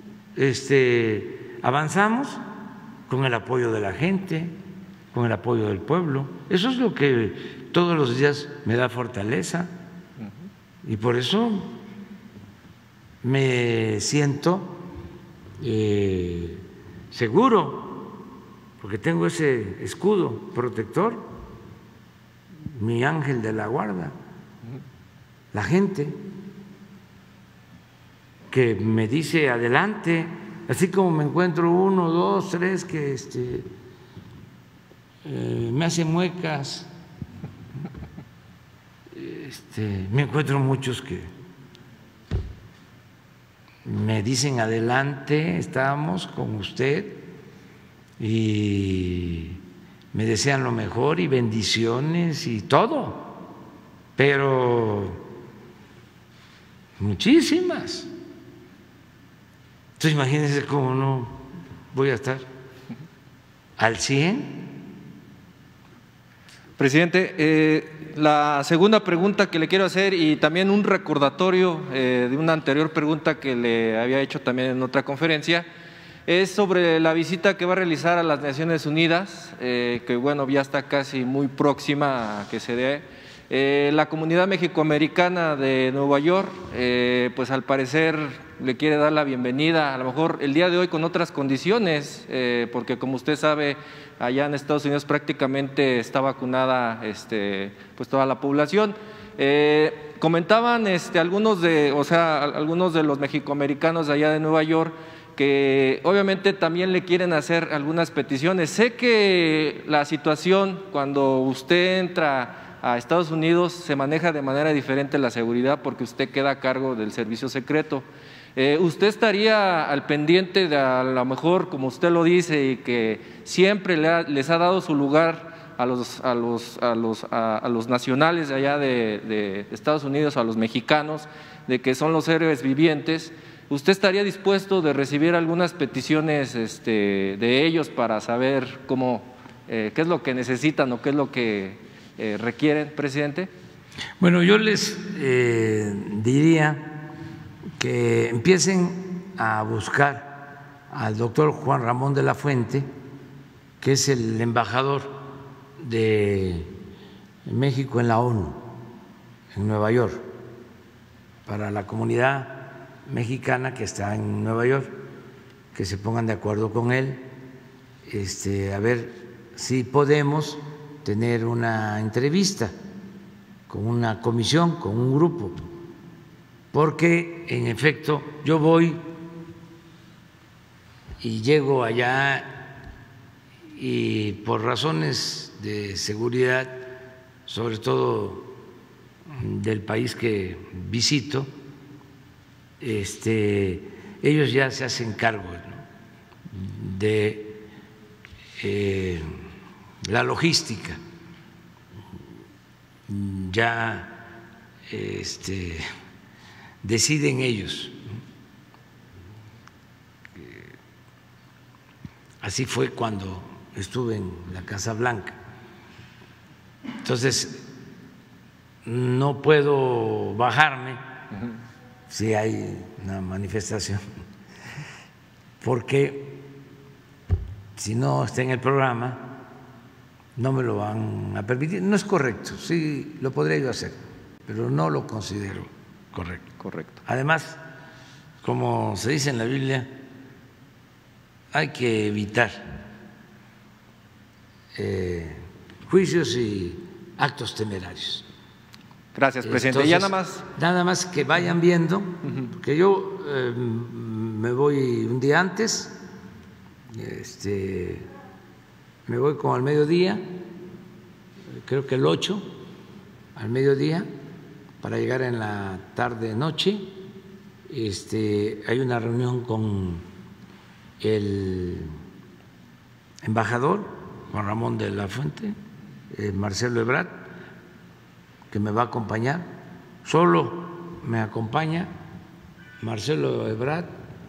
este, avanzamos? Con el apoyo de la gente, con el apoyo del pueblo. Eso es lo que todos los días me da fortaleza y por eso me siento Eh, seguro, porque tengo ese escudo protector, mi ángel de la guarda, la gente que me dice adelante, así como me encuentro uno, dos, tres que este, eh, me hacen muecas, este, me encuentro muchos que me dicen adelante, estamos con usted y me desean lo mejor y bendiciones y todo, pero muchísimas. Entonces imagínense cómo no voy a estar al cien. Presidente, eh, la segunda pregunta que le quiero hacer y también un recordatorio eh, de una anterior pregunta que le había hecho también en otra conferencia es sobre la visita que va a realizar a las Naciones Unidas, eh, que bueno, ya está casi muy próxima a que se dé. Eh, la comunidad mexicoamericana de Nueva York, eh, pues al parecer le quiere dar la bienvenida, a lo mejor el día de hoy con otras condiciones, eh, porque como usted sabe, allá en Estados Unidos prácticamente está vacunada este, pues toda la población. Eh, comentaban este, algunos de, o sea, algunos de los mexicoamericanos de allá de Nueva York que obviamente también le quieren hacer algunas peticiones. Sé que la situación cuando usted entra a Estados Unidos se maneja de manera diferente la seguridad porque usted queda a cargo del servicio secreto. Eh, ¿Usted estaría al pendiente de, a lo mejor, como usted lo dice, y que siempre le ha, les ha dado su lugar a los, a los, a los, a, a los nacionales de allá de, de Estados Unidos, a los mexicanos, de que son los héroes vivientes? ¿Usted estaría dispuesto de recibir algunas peticiones este, de ellos para saber cómo, eh, qué es lo que necesitan o qué es lo que eh, requieren, presidente? Bueno, yo les eh, diría que empiecen a buscar al doctor Juan Ramón de la Fuente, que es el embajador de México en la ONU, en Nueva York, para la comunidad mexicana que está en Nueva York, que se pongan de acuerdo con él, este, a ver si podemos tener una entrevista con una comisión, con un grupo, porque en efecto yo voy y llego allá y por razones de seguridad, sobre todo del país que visito, este, ellos ya se hacen cargo, ¿no?, de eh, la logística, ya este, deciden ellos. Así fue cuando estuve en la Casa Blanca. Entonces, no puedo bajarme si hay una manifestación, porque si no está en el programa no me lo van a permitir. No es correcto, sí lo podría yo hacer, pero no lo considero correcto. Correcto. Además, como se dice en la Biblia, hay que evitar eh, juicios y actos temerarios. Gracias, presidente. Entonces, ya nada más. Nada más que vayan viendo, uh-huh. que yo eh, me voy un día antes, este, me voy como al mediodía, creo que el ocho, al mediodía, para llegar en la tarde-noche. Este, hay una reunión con el embajador, Juan Ramón de la Fuente, eh, Marcelo Ebrard, que me va a acompañar. Solo me acompaña Marcelo Ebrard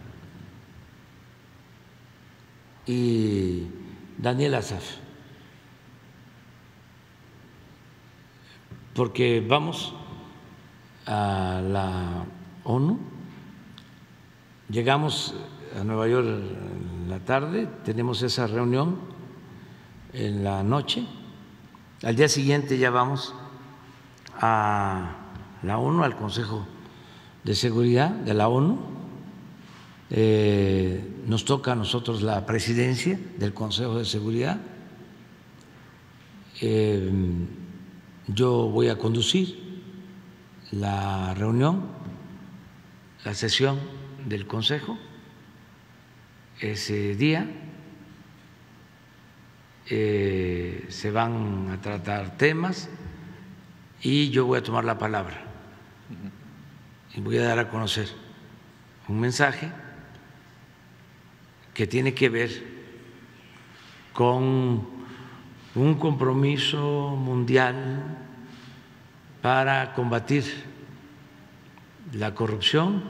y Daniel Asaf, porque vamos a la ONU, llegamos a Nueva York en la tarde, tenemos esa reunión en la noche, al día siguiente ya vamos a la ONU, al Consejo de Seguridad de la ONU, eh, nos toca a nosotros la presidencia del Consejo de Seguridad, eh, yo voy a conducir la reunión, la sesión del Consejo ese día. Eh, se van a tratar temas y yo voy a tomar la palabra y voy a dar a conocer un mensaje que tiene que ver con un compromiso mundial para combatir la corrupción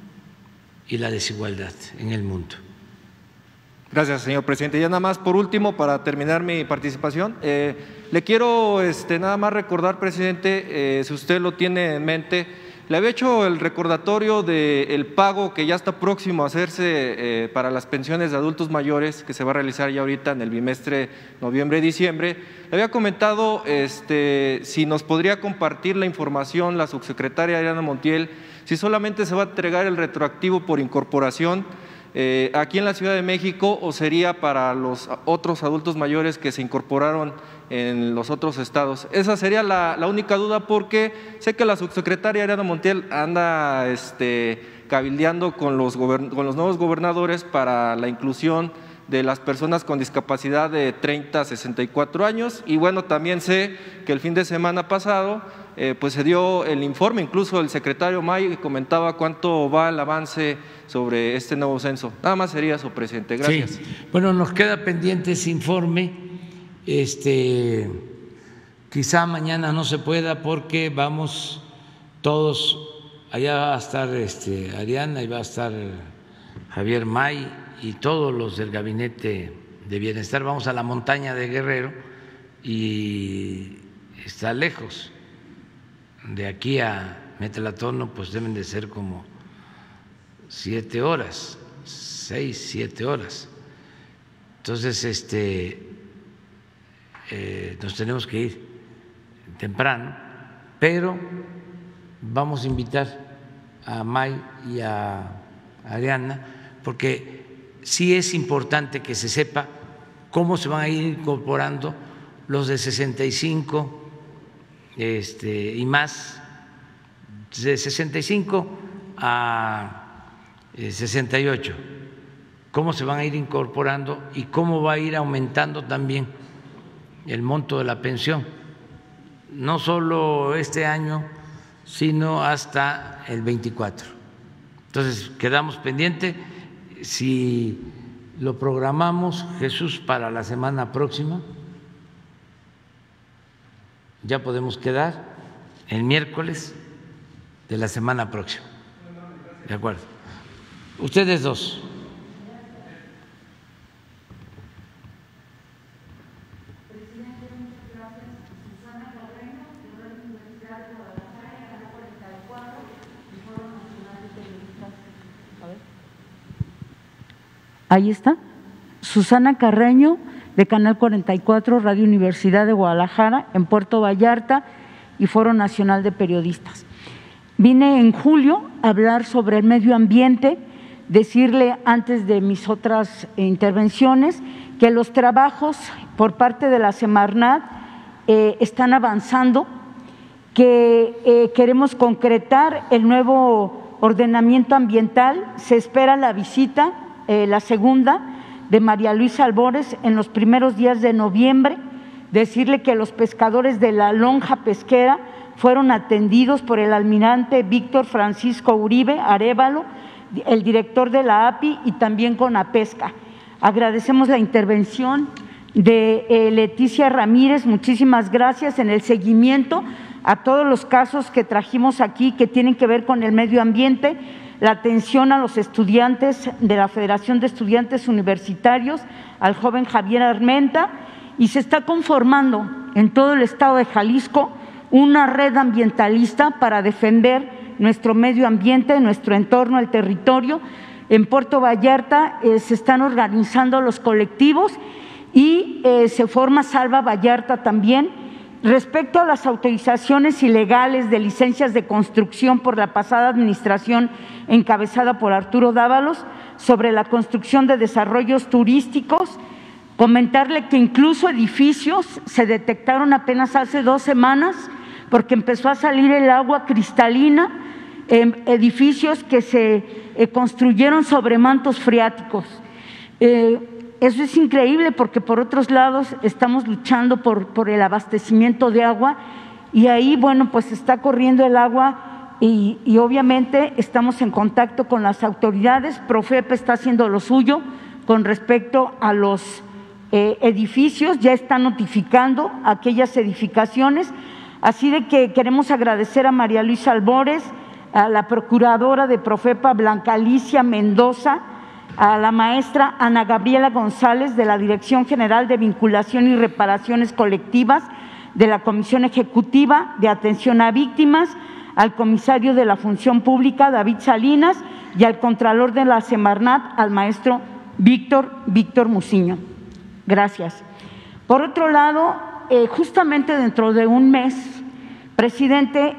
y la desigualdad en el mundo. Gracias, señor presidente. Ya nada más, por último, para terminar mi participación, eh, le quiero este, nada más recordar, presidente, eh, si usted lo tiene en mente, le había hecho el recordatorio del pago que ya está próximo a hacerse eh, para las pensiones de adultos mayores, que se va a realizar ya ahorita en el bimestre noviembre-diciembre. Le había comentado este, si nos podría compartir la información la subsecretaria Ariadna Montiel, si solamente se va a entregar el retroactivo por incorporación Eh, aquí en la Ciudad de México o sería para los otros adultos mayores que se incorporaron en los otros estados. Esa sería la, la única duda, porque sé que la subsecretaria Ariadna Montiel anda este, cabildeando con los, con los nuevos gobernadores para la inclusión de las personas con discapacidad de treinta a sesenta y cuatro años, y bueno, también sé que el fin de semana pasado eh, pues se dio el informe, incluso el secretario May comentaba cuánto va el avance sobre este nuevo censo. Nada más sería eso, presidente. Gracias. Sí. Bueno, nos queda pendiente ese informe, este, quizá mañana no se pueda porque vamos todos, allá va a estar este, Ariadna y va a estar Javier May y todos los del Gabinete de Bienestar, vamos a la montaña de Guerrero y está lejos. De aquí a Metlatono pues deben de ser como siete horas, seis, siete horas. Entonces este, eh, nos tenemos que ir temprano, pero vamos a invitar a May y a Ariadna porque sí es importante que se sepa cómo se van a ir incorporando los de sesenta y cinco este, y más, de sesenta y cinco a sesenta y ocho, cómo se van a ir incorporando y cómo va a ir aumentando también el monto de la pensión, no solo este año, sino hasta el veinticuatro. Entonces, quedamos pendientes. Si lo programamos, Jesús, para la semana próxima, ya podemos quedar el miércoles de la semana próxima. ¿De acuerdo? Ustedes dos. Ahí está, Susana Carreño, de Canal cuarenta y cuatro, Radio Universidad de Guadalajara, en Puerto Vallarta y Foro Nacional de Periodistas. Vine en julio a hablar sobre el medio ambiente, decirle antes de mis otras intervenciones que los trabajos por parte de la Semarnat eh, están avanzando que eh, queremos concretar el nuevo ordenamiento ambiental. Se espera la visita, eh, la segunda, de María Luisa Albores en los primeros días de noviembre. Decirle que los pescadores de la lonja pesquera fueron atendidos por el almirante Víctor Francisco Uribe Arévalo, el director de la A P I, y también con APESCA. Agradecemos la intervención de eh, Leticia Ramírez, muchísimas gracias en el seguimiento a todos los casos que trajimos aquí que tienen que ver con el medio ambiente, la atención a los estudiantes de la Federación de Estudiantes Universitarios, al joven Javier Armenta, y se está conformando en todo el estado de Jalisco una red ambientalista para defender nuestro medio ambiente, nuestro entorno, el territorio. En Puerto Vallarta eh, se están organizando los colectivos y eh, se forma Salva Vallarta también. Respecto a las autorizaciones ilegales de licencias de construcción por la pasada administración encabezada por Arturo Dávalos sobre la construcción de desarrollos turísticos, comentarle que incluso edificios se detectaron apenas hace dos semanas porque empezó a salir el agua cristalina en edificios que se eh, construyeron sobre mantos freáticos. Eh, Eso es increíble porque por otros lados estamos luchando por, por el abastecimiento de agua y ahí, bueno, pues está corriendo el agua y, y obviamente estamos en contacto con las autoridades. Profepa está haciendo lo suyo con respecto a los eh, edificios, ya está notificando aquellas edificaciones, así de que queremos agradecer a María Luisa Albores, a la procuradora de Profepa Blanca Alicia Mendoza, a la maestra Ana Gabriela González de la Dirección General de Vinculación y Reparaciones Colectivas de la Comisión Ejecutiva de Atención a Víctimas, al comisario de la Función Pública David Salinas y al contralor de la Semarnat, al maestro Víctor Víctor Muciño. Gracias. Por otro lado, eh, justamente dentro de un mes, presidente,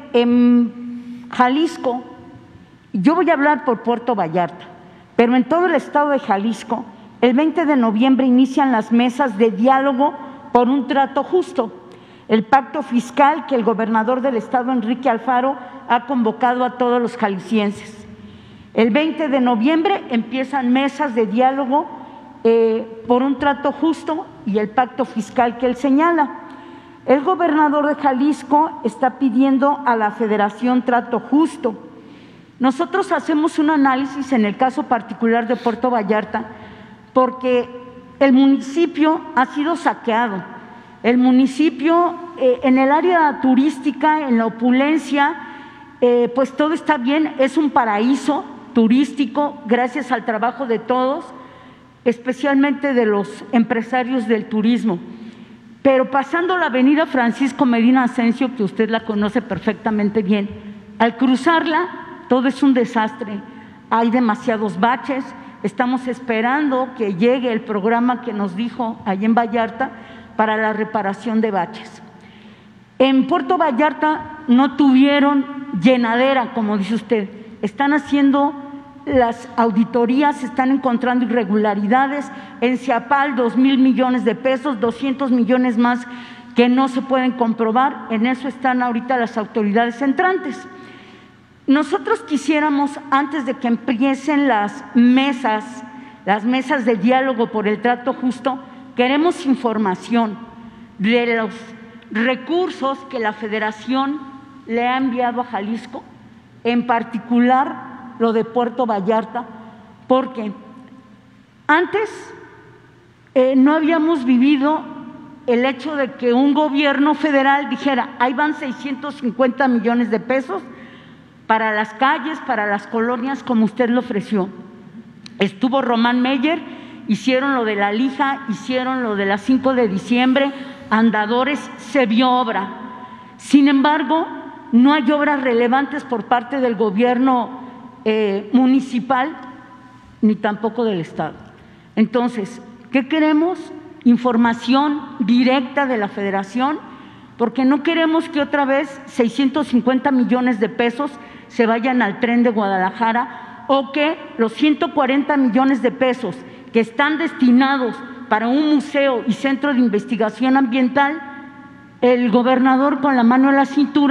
en Jalisco, yo voy a hablar por Puerto Vallarta, pero en todo el estado de Jalisco, el veinte de noviembre inician las mesas de diálogo por un trato justo, el pacto fiscal que el gobernador del estado, Enrique Alfaro, ha convocado a todos los jaliscienses. El veinte de noviembre empiezan mesas de diálogo eh, por un trato justo y el pacto fiscal que él señala. El gobernador de Jalisco está pidiendo a la Federación trato justo. Nosotros hacemos un análisis en el caso particular de Puerto Vallarta porque el municipio ha sido saqueado. El municipio eh, en el área turística, en la opulencia, eh, pues todo está bien, es un paraíso turístico gracias al trabajo de todos, especialmente de los empresarios del turismo. Pero pasando la avenida Francisco Medina Asensio, que usted la conoce perfectamente bien, al cruzarla, todo es un desastre, hay demasiados baches, estamos esperando que llegue el programa que nos dijo allí en Vallarta para la reparación de baches. En Puerto Vallarta no tuvieron llenadera, como dice usted, están haciendo las auditorías, están encontrando irregularidades, en Ciapal dos mil millones de pesos, doscientos millones más que no se pueden comprobar, en eso están ahorita las autoridades entrantes. Nosotros quisiéramos, antes de que empiecen las mesas, las mesas de diálogo por el trato justo, queremos información de los recursos que la Federación le ha enviado a Jalisco, en particular lo de Puerto Vallarta, porque antes eh, no habíamos vivido el hecho de que un gobierno federal dijera, ahí van seiscientos cincuenta millones de pesos para las calles, para las colonias, como usted lo ofreció. Estuvo Román Meyer, hicieron lo de la lija, hicieron lo de la cinco de diciembre, andadores, se vio obra. Sin embargo, no hay obras relevantes por parte del gobierno eh, municipal, ni tampoco del Estado. Entonces, ¿qué queremos? Información directa de la Federación, porque no queremos que otra vez seiscientos cincuenta millones de pesos se vayan al Tren de Guadalajara o que los ciento cuarenta millones de pesos que están destinados para un museo y centro de investigación ambiental, el gobernador con la mano en la cintura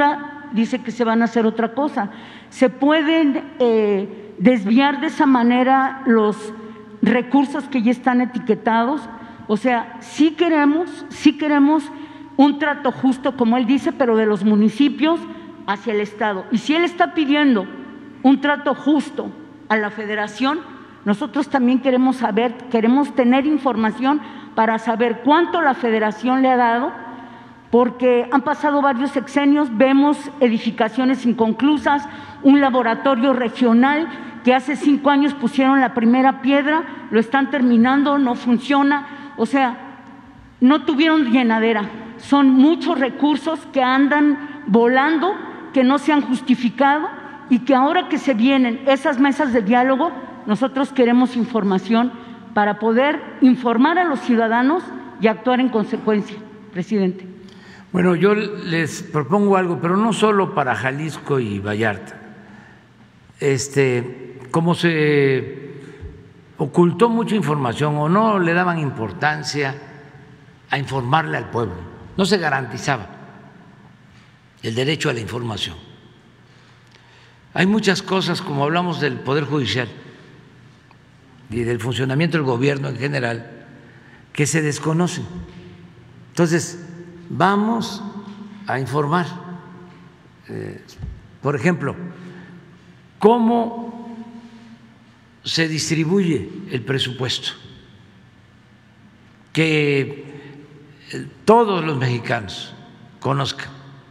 dice que se van a hacer otra cosa. Se pueden eh, desviar de esa manera los recursos que ya están etiquetados. O sea, sí queremos, sí queremos un trato justo, como él dice, pero de los municipios hacia el Estado. Y si él está pidiendo un trato justo a la Federación, nosotros también queremos saber, queremos tener información para saber cuánto la Federación le ha dado, porque han pasado varios sexenios, vemos edificaciones inconclusas, un laboratorio regional que hace cinco años pusieron la primera piedra, lo están terminando, no funciona, o sea, no tuvieron llenadera. Son muchos recursos que andan volando, que no se han justificado y que ahora que se vienen esas mesas de diálogo, nosotros queremos información para poder informar a los ciudadanos y actuar en consecuencia, presidente. Bueno, yo les propongo algo, pero no solo para Jalisco y Vallarta. Este, como se ocultó mucha información o no le daban importancia a informarle al pueblo, no se garantizaba el derecho a la información. Hay muchas cosas, como hablamos del Poder Judicial y del funcionamiento del gobierno en general, que se desconocen. Entonces, vamos a informar, eh, por ejemplo, cómo se distribuye el presupuesto, que todos los mexicanos conozcan.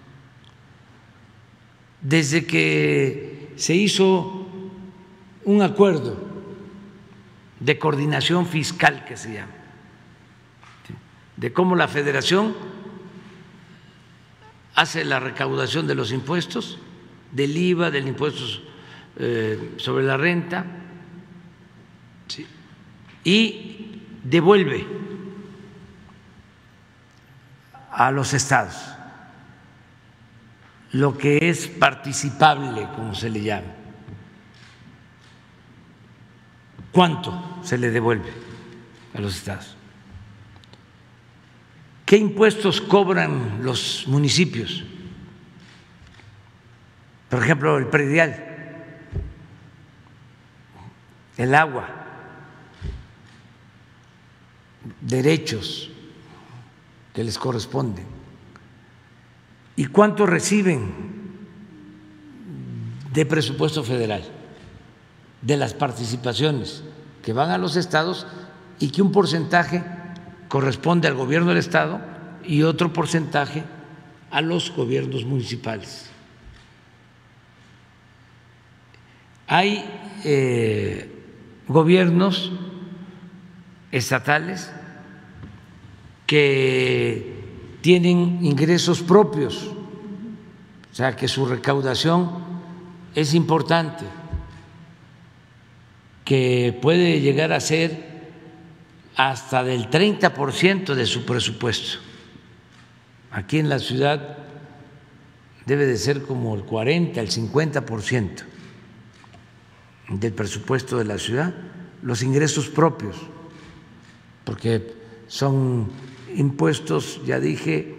Desde que se hizo un acuerdo de coordinación fiscal, que se llama, de cómo la Federación hace la recaudación de los impuestos, del I V A, del impuesto eh, sobre la renta, ¿sí?, y devuelve a los estados lo que es participable, como se le llama. ¿Cuánto se le devuelve a los estados? ¿Qué impuestos cobran los municipios? Por ejemplo, el predial, el agua, derechos que les corresponden. ¿Y cuánto reciben de presupuesto federal? De las participaciones que van a los estados y que un porcentaje corresponde al gobierno del estado y otro porcentaje a los gobiernos municipales. Hay eh, gobiernos estatales que tienen ingresos propios, o sea que su recaudación es importante, que puede llegar a ser hasta del treinta por ciento de su presupuesto. Aquí en la ciudad debe de ser como el cuarenta, el cincuenta por ciento del presupuesto de la ciudad, los ingresos propios, porque son impuestos, ya dije,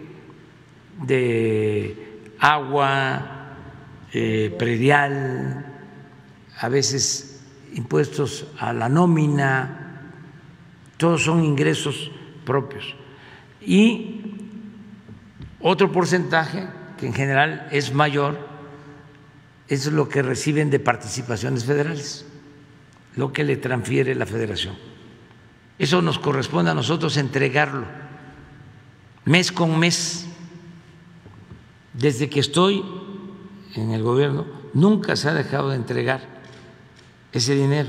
de agua, eh, predial, a veces impuestos a la nómina, todos son ingresos propios. Y otro porcentaje, que en general es mayor, es lo que reciben de participaciones federales, lo que le transfiere la Federación. Eso nos corresponde a nosotros entregarlo mes con mes. Desde que estoy en el gobierno nunca se ha dejado de entregar ese dinero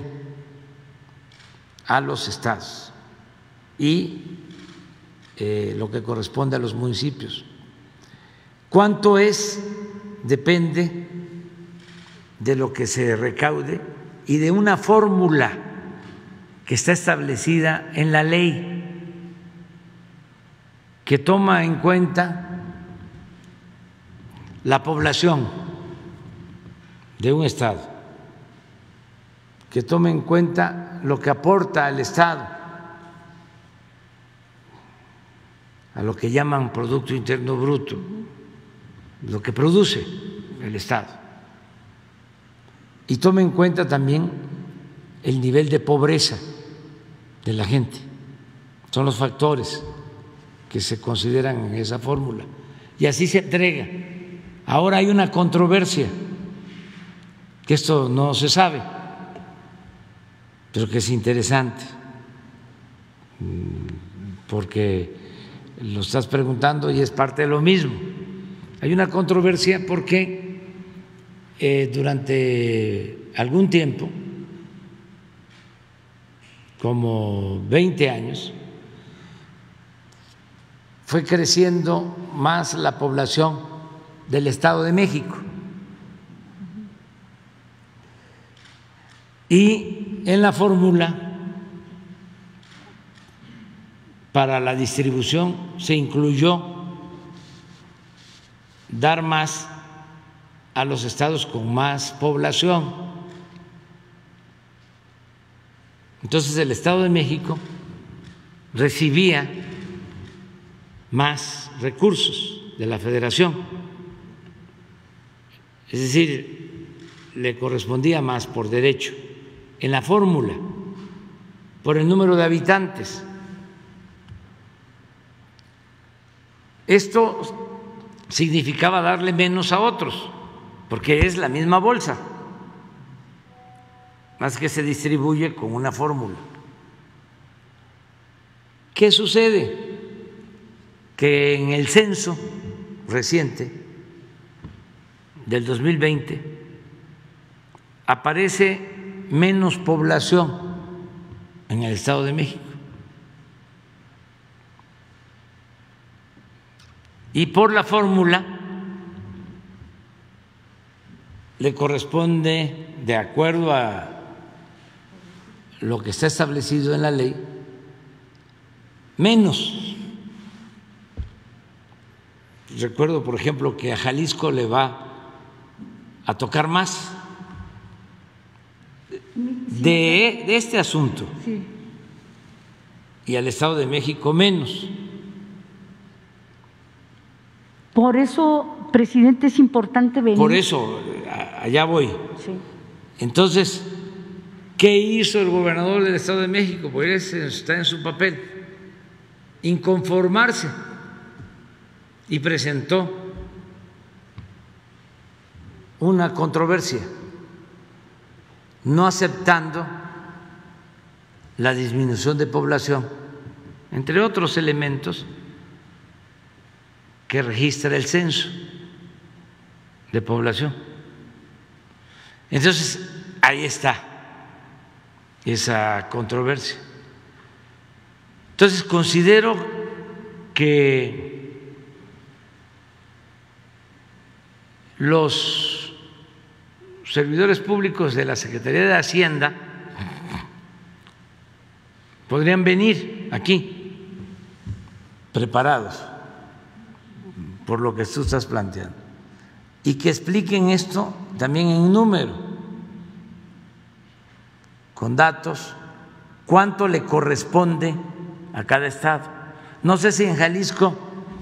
a los estados y eh, lo que corresponde a los municipios. ¿Cuánto es? Depende de lo que se recaude y de una fórmula que está establecida en la ley, que toma en cuenta la población de un estado, que toma en cuenta lo que aporta al estado, a lo que llaman Producto Interno Bruto, lo que produce el Estado. Y tome en cuenta también el nivel de pobreza de la gente. Son los factores que se consideran en esa fórmula. Y así se entrega. Ahora hay una controversia, que esto no se sabe, pero que es interesante, porque lo estás preguntando y es parte de lo mismo. Hay una controversia porque eh, durante algún tiempo, como veinte años, fue creciendo más la población del Estado de México. Y en la fórmula para la distribución se incluyó dar más a los estados con más población. Entonces el Estado de México recibía más recursos de la Federación, es decir, le correspondía más por derecho en la fórmula, por el número de habitantes. Esto significaba darle menos a otros, porque es la misma bolsa, más que se distribuye con una fórmula. ¿Qué sucede? Que en el censo reciente del dos mil veinte aparece menos población en el Estado de México. Y por la fórmula le corresponde, de acuerdo a lo que está establecido en la ley, menos. Recuerdo, por ejemplo, que a Jalisco le va a tocar más de, de este asunto, Sí. y al Estado de México menos. Por eso, presidente, es importante venir. Por eso, allá voy. Sí. Entonces, ¿qué hizo el gobernador del Estado de México? Pues está en su papel, inconformarse, y presentó una controversia, no aceptando la disminución de población, entre otros elementos que registra el censo de población. Entonces, ahí está esa controversia. Entonces, considero que los servidores públicos de la Secretaría de Hacienda podrían venir aquí preparados por lo que tú estás planteando y que expliquen esto también en número, con datos, cuánto le corresponde a cada estado. No sé si en Jalisco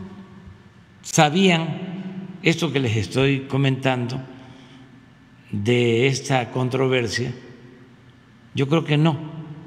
sabían esto que les estoy comentando de esta controversia. Yo creo que no,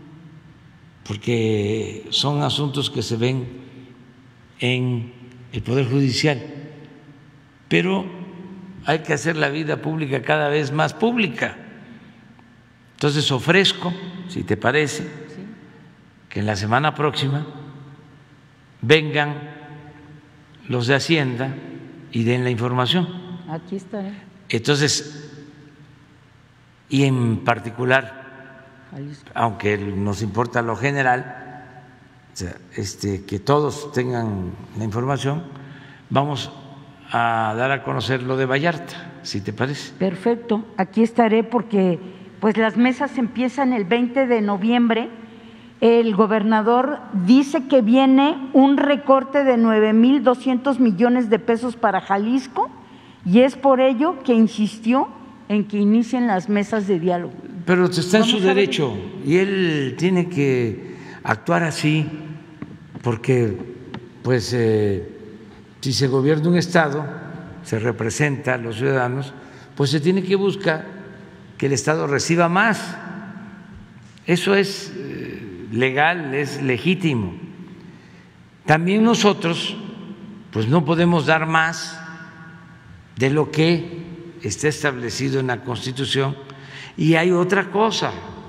porque son asuntos que se ven en el Poder Judicial, pero hay que hacer la vida pública cada vez más pública. Entonces ofrezco, si te parece, que en la semana próxima vengan los de Hacienda y den la información. Aquí está. ¿eh? Entonces, y en particular, Jalisco. aunque nos importa lo general, o sea, este, que todos tengan la información, vamos a dar a conocer lo de Vallarta, si te parece. Perfecto, aquí estaré porque pues las mesas empiezan el veinte de noviembre. El gobernador dice que viene un recorte de nueve mil doscientos millones de pesos para Jalisco y es por ello que insistió en que inicien las mesas de diálogo. Pero está en su Vamos a ver. derecho y él tiene que actuar así porque, pues, eh, si se gobierna un Estado, se representa a los ciudadanos pues se tiene que buscar que el Estado reciba más. Eso es legal, es legítimo. También nosotros pues no podemos dar más de lo que está establecido en la Constitución. Y hay otra cosa,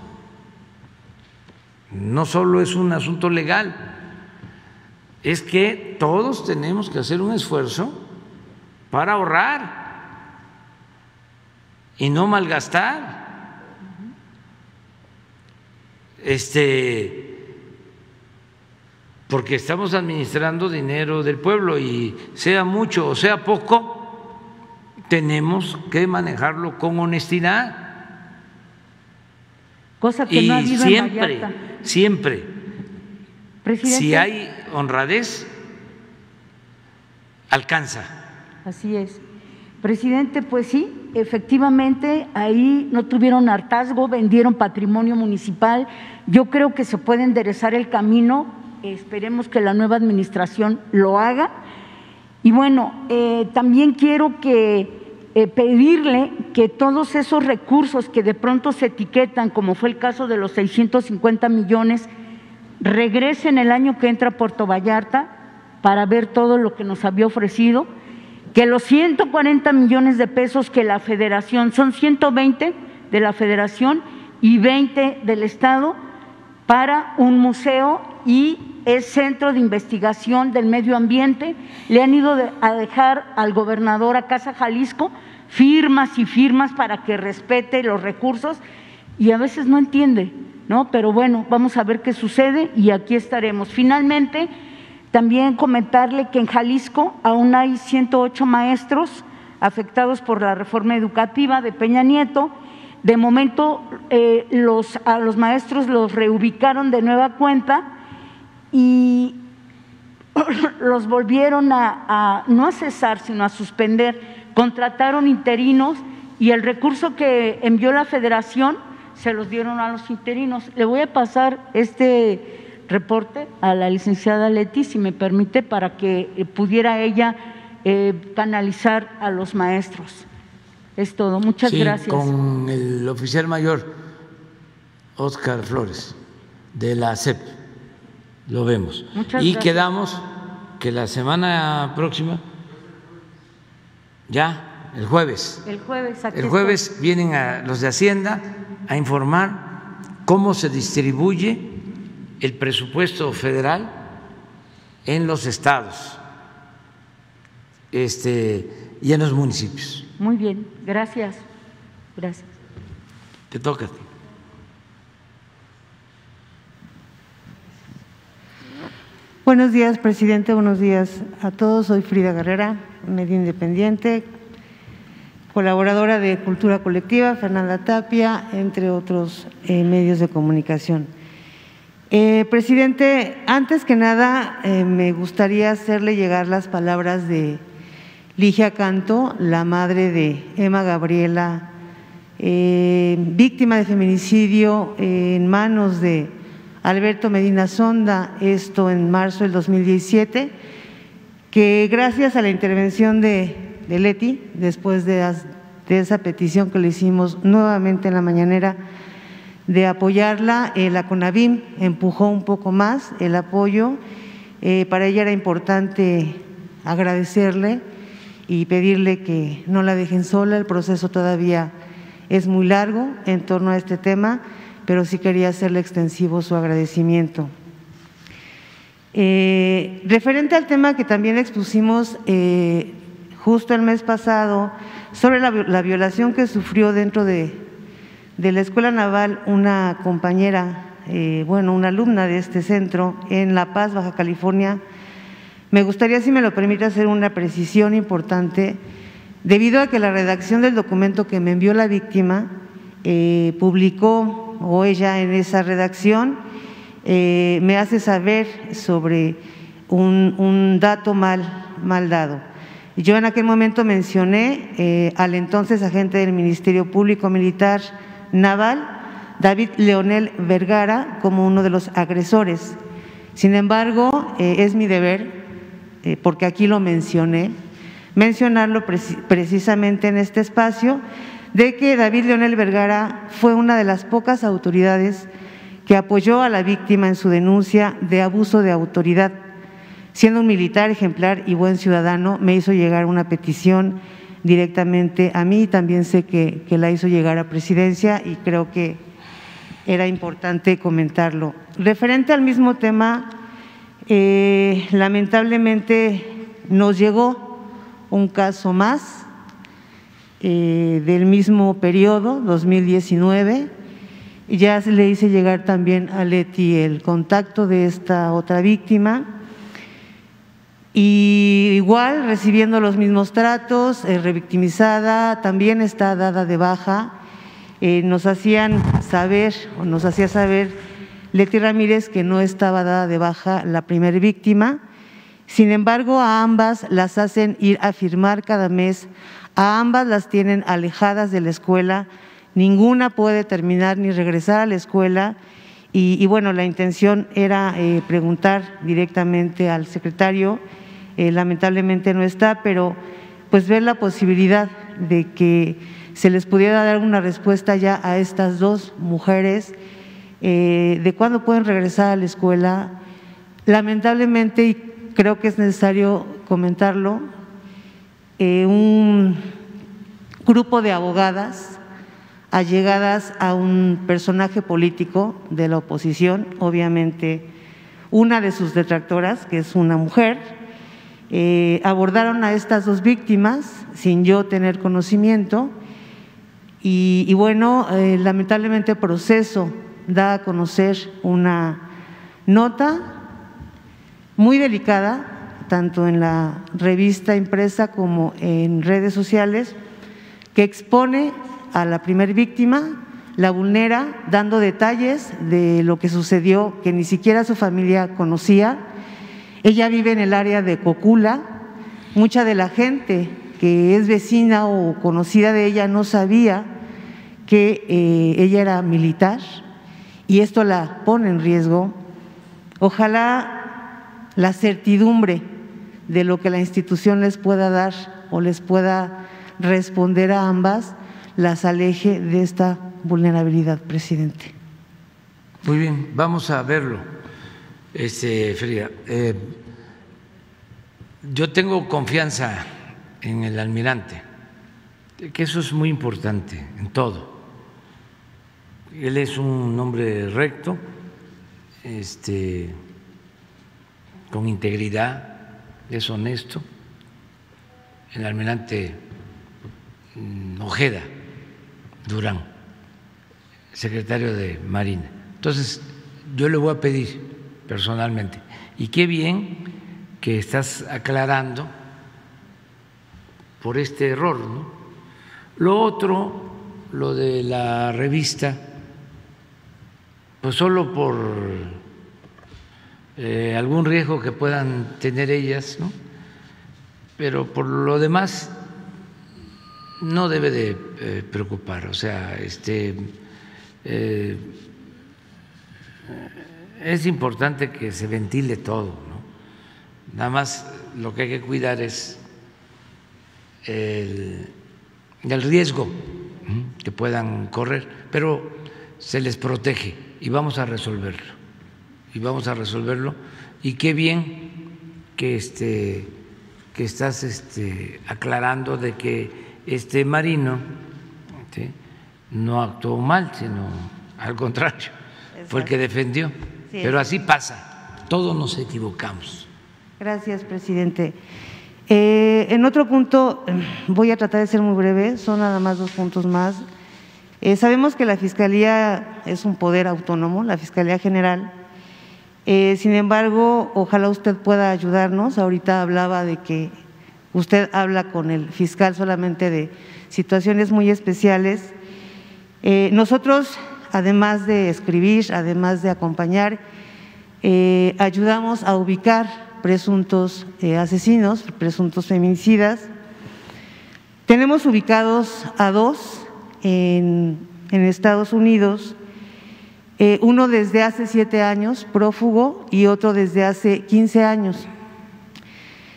no solo es un asunto legal, es que todos tenemos que hacer un esfuerzo para ahorrar y no malgastar. Este, porque estamos administrando dinero del pueblo y sea mucho o sea poco, tenemos que manejarlo con honestidad. Cosa que y no ha habido siempre, en Vallarta. siempre, Presidente, si hay honradez, alcanza. Así es. Presidente, pues sí, efectivamente ahí no tuvieron hartazgo, vendieron patrimonio municipal. Yo creo que se puede enderezar el camino, esperemos que la nueva administración lo haga. Y bueno, eh, también quiero que eh, pedirle que todos esos recursos que de pronto se etiquetan, como fue el caso de los seiscientos cincuenta millones, regresen el año que entra a Puerto Vallarta para ver todo lo que nos había ofrecido. Que los ciento cuarenta millones de pesos que la Federación, son ciento veinte de la Federación y veinte del Estado para un museo y es centro de investigación del medio ambiente, le han ido a dejar al gobernador a Casa Jalisco firmas y firmas para que respete los recursos y a veces no entiende, ¿no? Pero bueno, vamos a ver qué sucede y aquí estaremos. Finalmente, también comentarle que en Jalisco aún hay ciento ocho maestros afectados por la reforma educativa de Peña Nieto. De momento eh, los, a los maestros los reubicaron de nueva cuenta y los volvieron a, a no a cesar, sino a suspender. Contrataron interinos y el recurso que envió la Federación se los dieron a los interinos. Le voy a pasar este reporte a la licenciada Leti, si me permite, para que pudiera ella eh, canalizar a los maestros. Es todo. Muchas sí, gracias. Con el oficial mayor Óscar Flores de la A C E P lo vemos. Muchas y gracias. Quedamos que la semana próxima, ya el jueves, el jueves, aquí el jueves estoy. Vienen a los de Hacienda a informar cómo se distribuye el presupuesto federal en los estados este, y en los municipios. Muy bien, gracias. Gracias. Te toca. Buenos días, presidente. Buenos días a todos. Soy Frida Guerrera, medio independiente, colaboradora de Cultura Colectiva, Fernanda Tapia, entre otros eh, medios de comunicación. Eh, presidente, antes que nada eh, me gustaría hacerle llegar las palabras de Ligia Canto, la madre de Emma Gabriela, eh, víctima de feminicidio eh, en manos de Alberto Medina Sonda, esto en marzo del dos mil diecisiete, que gracias a la intervención de, de Leti, después de, de esa petición que le hicimos nuevamente en la mañanera, de apoyarla, eh, la CONAVIM empujó un poco más el apoyo. Eh, para ella era importante agradecerle y pedirle que no la dejen sola, el proceso todavía es muy largo en torno a este tema, pero sí quería hacerle extensivo su agradecimiento. Eh, referente al tema que también expusimos eh, justo el mes pasado, sobre la, la violación que sufrió dentro de de la Escuela Naval una compañera, eh, bueno, una alumna de este centro en La Paz, Baja California. Me gustaría, si me lo permite, hacer una precisión importante, debido a que la redacción del documento que me envió la víctima eh, publicó, o ella en esa redacción, eh, me hace saber sobre un, un dato mal, mal dado. Yo en aquel momento mencioné eh, al entonces agente del Ministerio Público Militar Naval, David Leonel Vergara, como uno de los agresores. Sin embargo, eh, es mi deber, eh, porque aquí lo mencioné, mencionarlo precisamente en este espacio, de que David Leonel Vergara fue una de las pocas autoridades que apoyó a la víctima en su denuncia de abuso de autoridad. Siendo un militar ejemplar y buen ciudadano, me hizo llegar una petición directamente a mí, también sé que, que la hizo llegar a Presidencia y creo que era importante comentarlo. Referente al mismo tema, eh, lamentablemente nos llegó un caso más eh, del mismo periodo, dos mil diecinueve, ya se le hice llegar también a Leti el contacto de esta otra víctima, y igual recibiendo los mismos tratos, eh, revictimizada, también está dada de baja. Eh, nos hacían saber, o nos hacía saber Leti Ramírez que no estaba dada de baja la primera víctima, sin embargo a ambas las hacen ir a firmar cada mes, a ambas las tienen alejadas de la escuela, ninguna puede terminar ni regresar a la escuela. Y, y bueno, la intención era eh, preguntar directamente al secretario. Eh, lamentablemente no está, pero pues ver la posibilidad de que se les pudiera dar una respuesta ya a estas dos mujeres, eh, de cuándo pueden regresar a la escuela. Lamentablemente, y creo que es necesario comentarlo, eh, un grupo de abogadas allegadas a un personaje político de la oposición, obviamente una de sus detractoras, que es una mujer, Eh, abordaron a estas dos víctimas sin yo tener conocimiento y, y bueno, eh, lamentablemente Proceso da a conocer una nota muy delicada, tanto en la revista impresa como en redes sociales, que expone a la primer víctima, la vulnera, dando detalles de lo que sucedió que ni siquiera su familia conocía. Ella vive en el área de Cocula, mucha de la gente que es vecina o conocida de ella no sabía que eh, ella era militar y esto la pone en riesgo. Ojalá la certidumbre de lo que la institución les pueda dar o les pueda responder a ambas las aleje de esta vulnerabilidad, presidente. Muy bien, vamos a verlo. Este, Frida, eh, yo tengo confianza en el almirante, que eso es muy importante en todo. Él es un hombre recto, este, con integridad, es honesto. El almirante Ojeda Durán, secretario de Marina. Entonces, yo le voy a pedir personalmente, y qué bien que estás aclarando por este error, ¿no? Lo otro, lo de la revista, pues solo por eh, algún riesgo que puedan tener ellas, ¿no? Pero por lo demás no debe de eh, preocupar, o sea, este eh, es importante que se ventile todo, ¿no? Nada más lo que hay que cuidar es el, el riesgo que puedan correr, pero se les protege y vamos a resolverlo, y vamos a resolverlo. Y qué bien que, este, que estás este, aclarando de que este marino, ¿sí?, no actuó mal, sino al contrario, exacto, fue el que defendió. Sí, pero así pasa, todos nos equivocamos. Gracias, presidente. Eh, en otro punto, voy a tratar de ser muy breve, son nada más dos puntos más. Eh, sabemos que la Fiscalía es un poder autónomo, la Fiscalía General. Eh, sin embargo, ojalá usted pueda ayudarnos. Ahorita hablaba de que usted habla con el fiscal solamente de situaciones muy especiales. Eh, nosotros, además de escribir, además de acompañar, eh, ayudamos a ubicar presuntos eh, asesinos, presuntos feminicidas. Tenemos ubicados a dos en, en Estados Unidos, eh, uno desde hace siete años, prófugo, y otro desde hace quince años.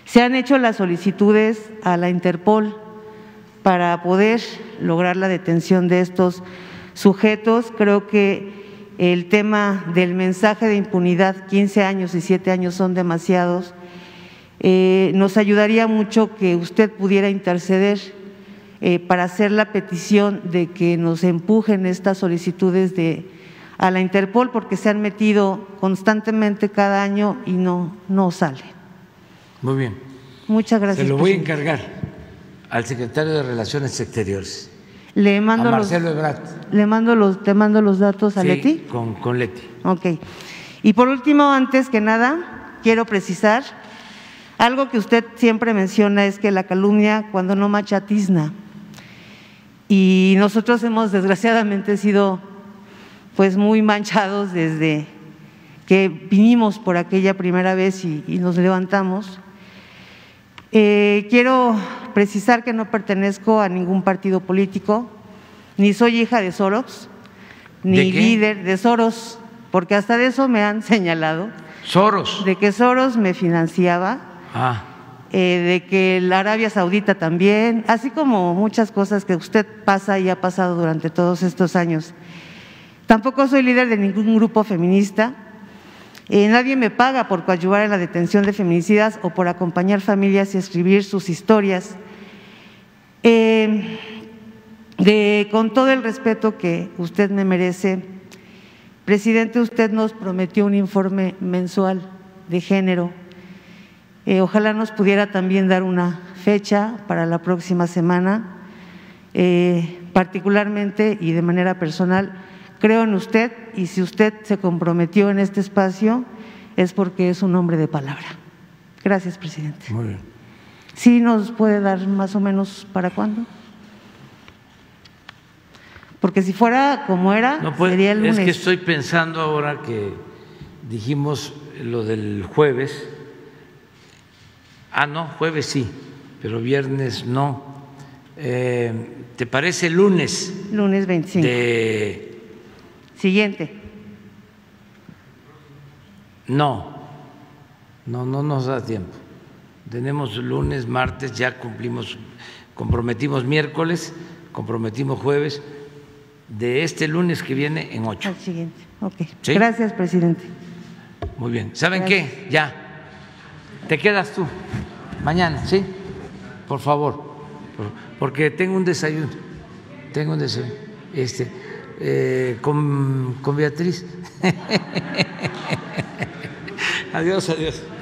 Se han hecho las solicitudes a la Interpol para poder lograr la detención de estos sujetos. Creo que el tema del mensaje de impunidad, quince años y siete años son demasiados. Eh, nos ayudaría mucho que usted pudiera interceder eh, para hacer la petición de que nos empujen estas solicitudes de, a la Interpol, porque se han metido constantemente cada año y no, no sale. Muy bien. Muchas gracias. Se lo voy a presidente. encargar al secretario de Relaciones Exteriores, Le mando a Marcelo los, Ebrard. le mando los, te mando los datos a Sí, Leti. Con, con Leti. Ok. Y por último, antes que nada, quiero precisar algo que usted siempre menciona, es que la calumnia cuando no macha tizna. Y nosotros hemos desgraciadamente sido pues muy manchados desde que vinimos por aquella primera vez y, y nos levantamos. Eh, quiero precisar que no pertenezco a ningún partido político, ni soy hija de Soros, ni ¿De qué? líder de Soros, porque hasta de eso me han señalado, Soros. de que Soros me financiaba, Ah, eh, de que la Arabia Saudita también, así como muchas cosas que usted pasa y ha pasado durante todos estos años. Tampoco soy líder de ningún grupo feminista. Eh, nadie me paga por coadyuvar en la detención de feminicidas o por acompañar familias y escribir sus historias. Eh, de, con todo el respeto que usted me merece, presidente, usted nos prometió un informe mensual de género. Eh, ojalá nos pudiera también dar una fecha para la próxima semana. Eh, particularmente y de manera personal, creo en usted, y si usted se comprometió en este espacio es porque es un hombre de palabra. Gracias, presidente. muy bien. ¿Sí nos puede dar más o menos para cuándo? Porque si fuera como era, No, pues, sería el lunes. es que estoy pensando ahora que dijimos lo del jueves. Ah, no, jueves sí, pero viernes no. Eh, ¿Te parece lunes? Lunes veinticinco. De Siguiente. No, no, no nos da tiempo. Tenemos lunes, martes, ya cumplimos, comprometimos miércoles, comprometimos jueves, de este lunes que viene en ocho. Al siguiente. Ok. ¿Sí? Gracias, presidente. Muy bien. ¿Saben Gracias. qué? Ya. Te quedas tú mañana, ¿sí? Por favor, porque tengo un desayuno, tengo un desayuno, este, eh, con, con Beatriz. Adiós, adiós.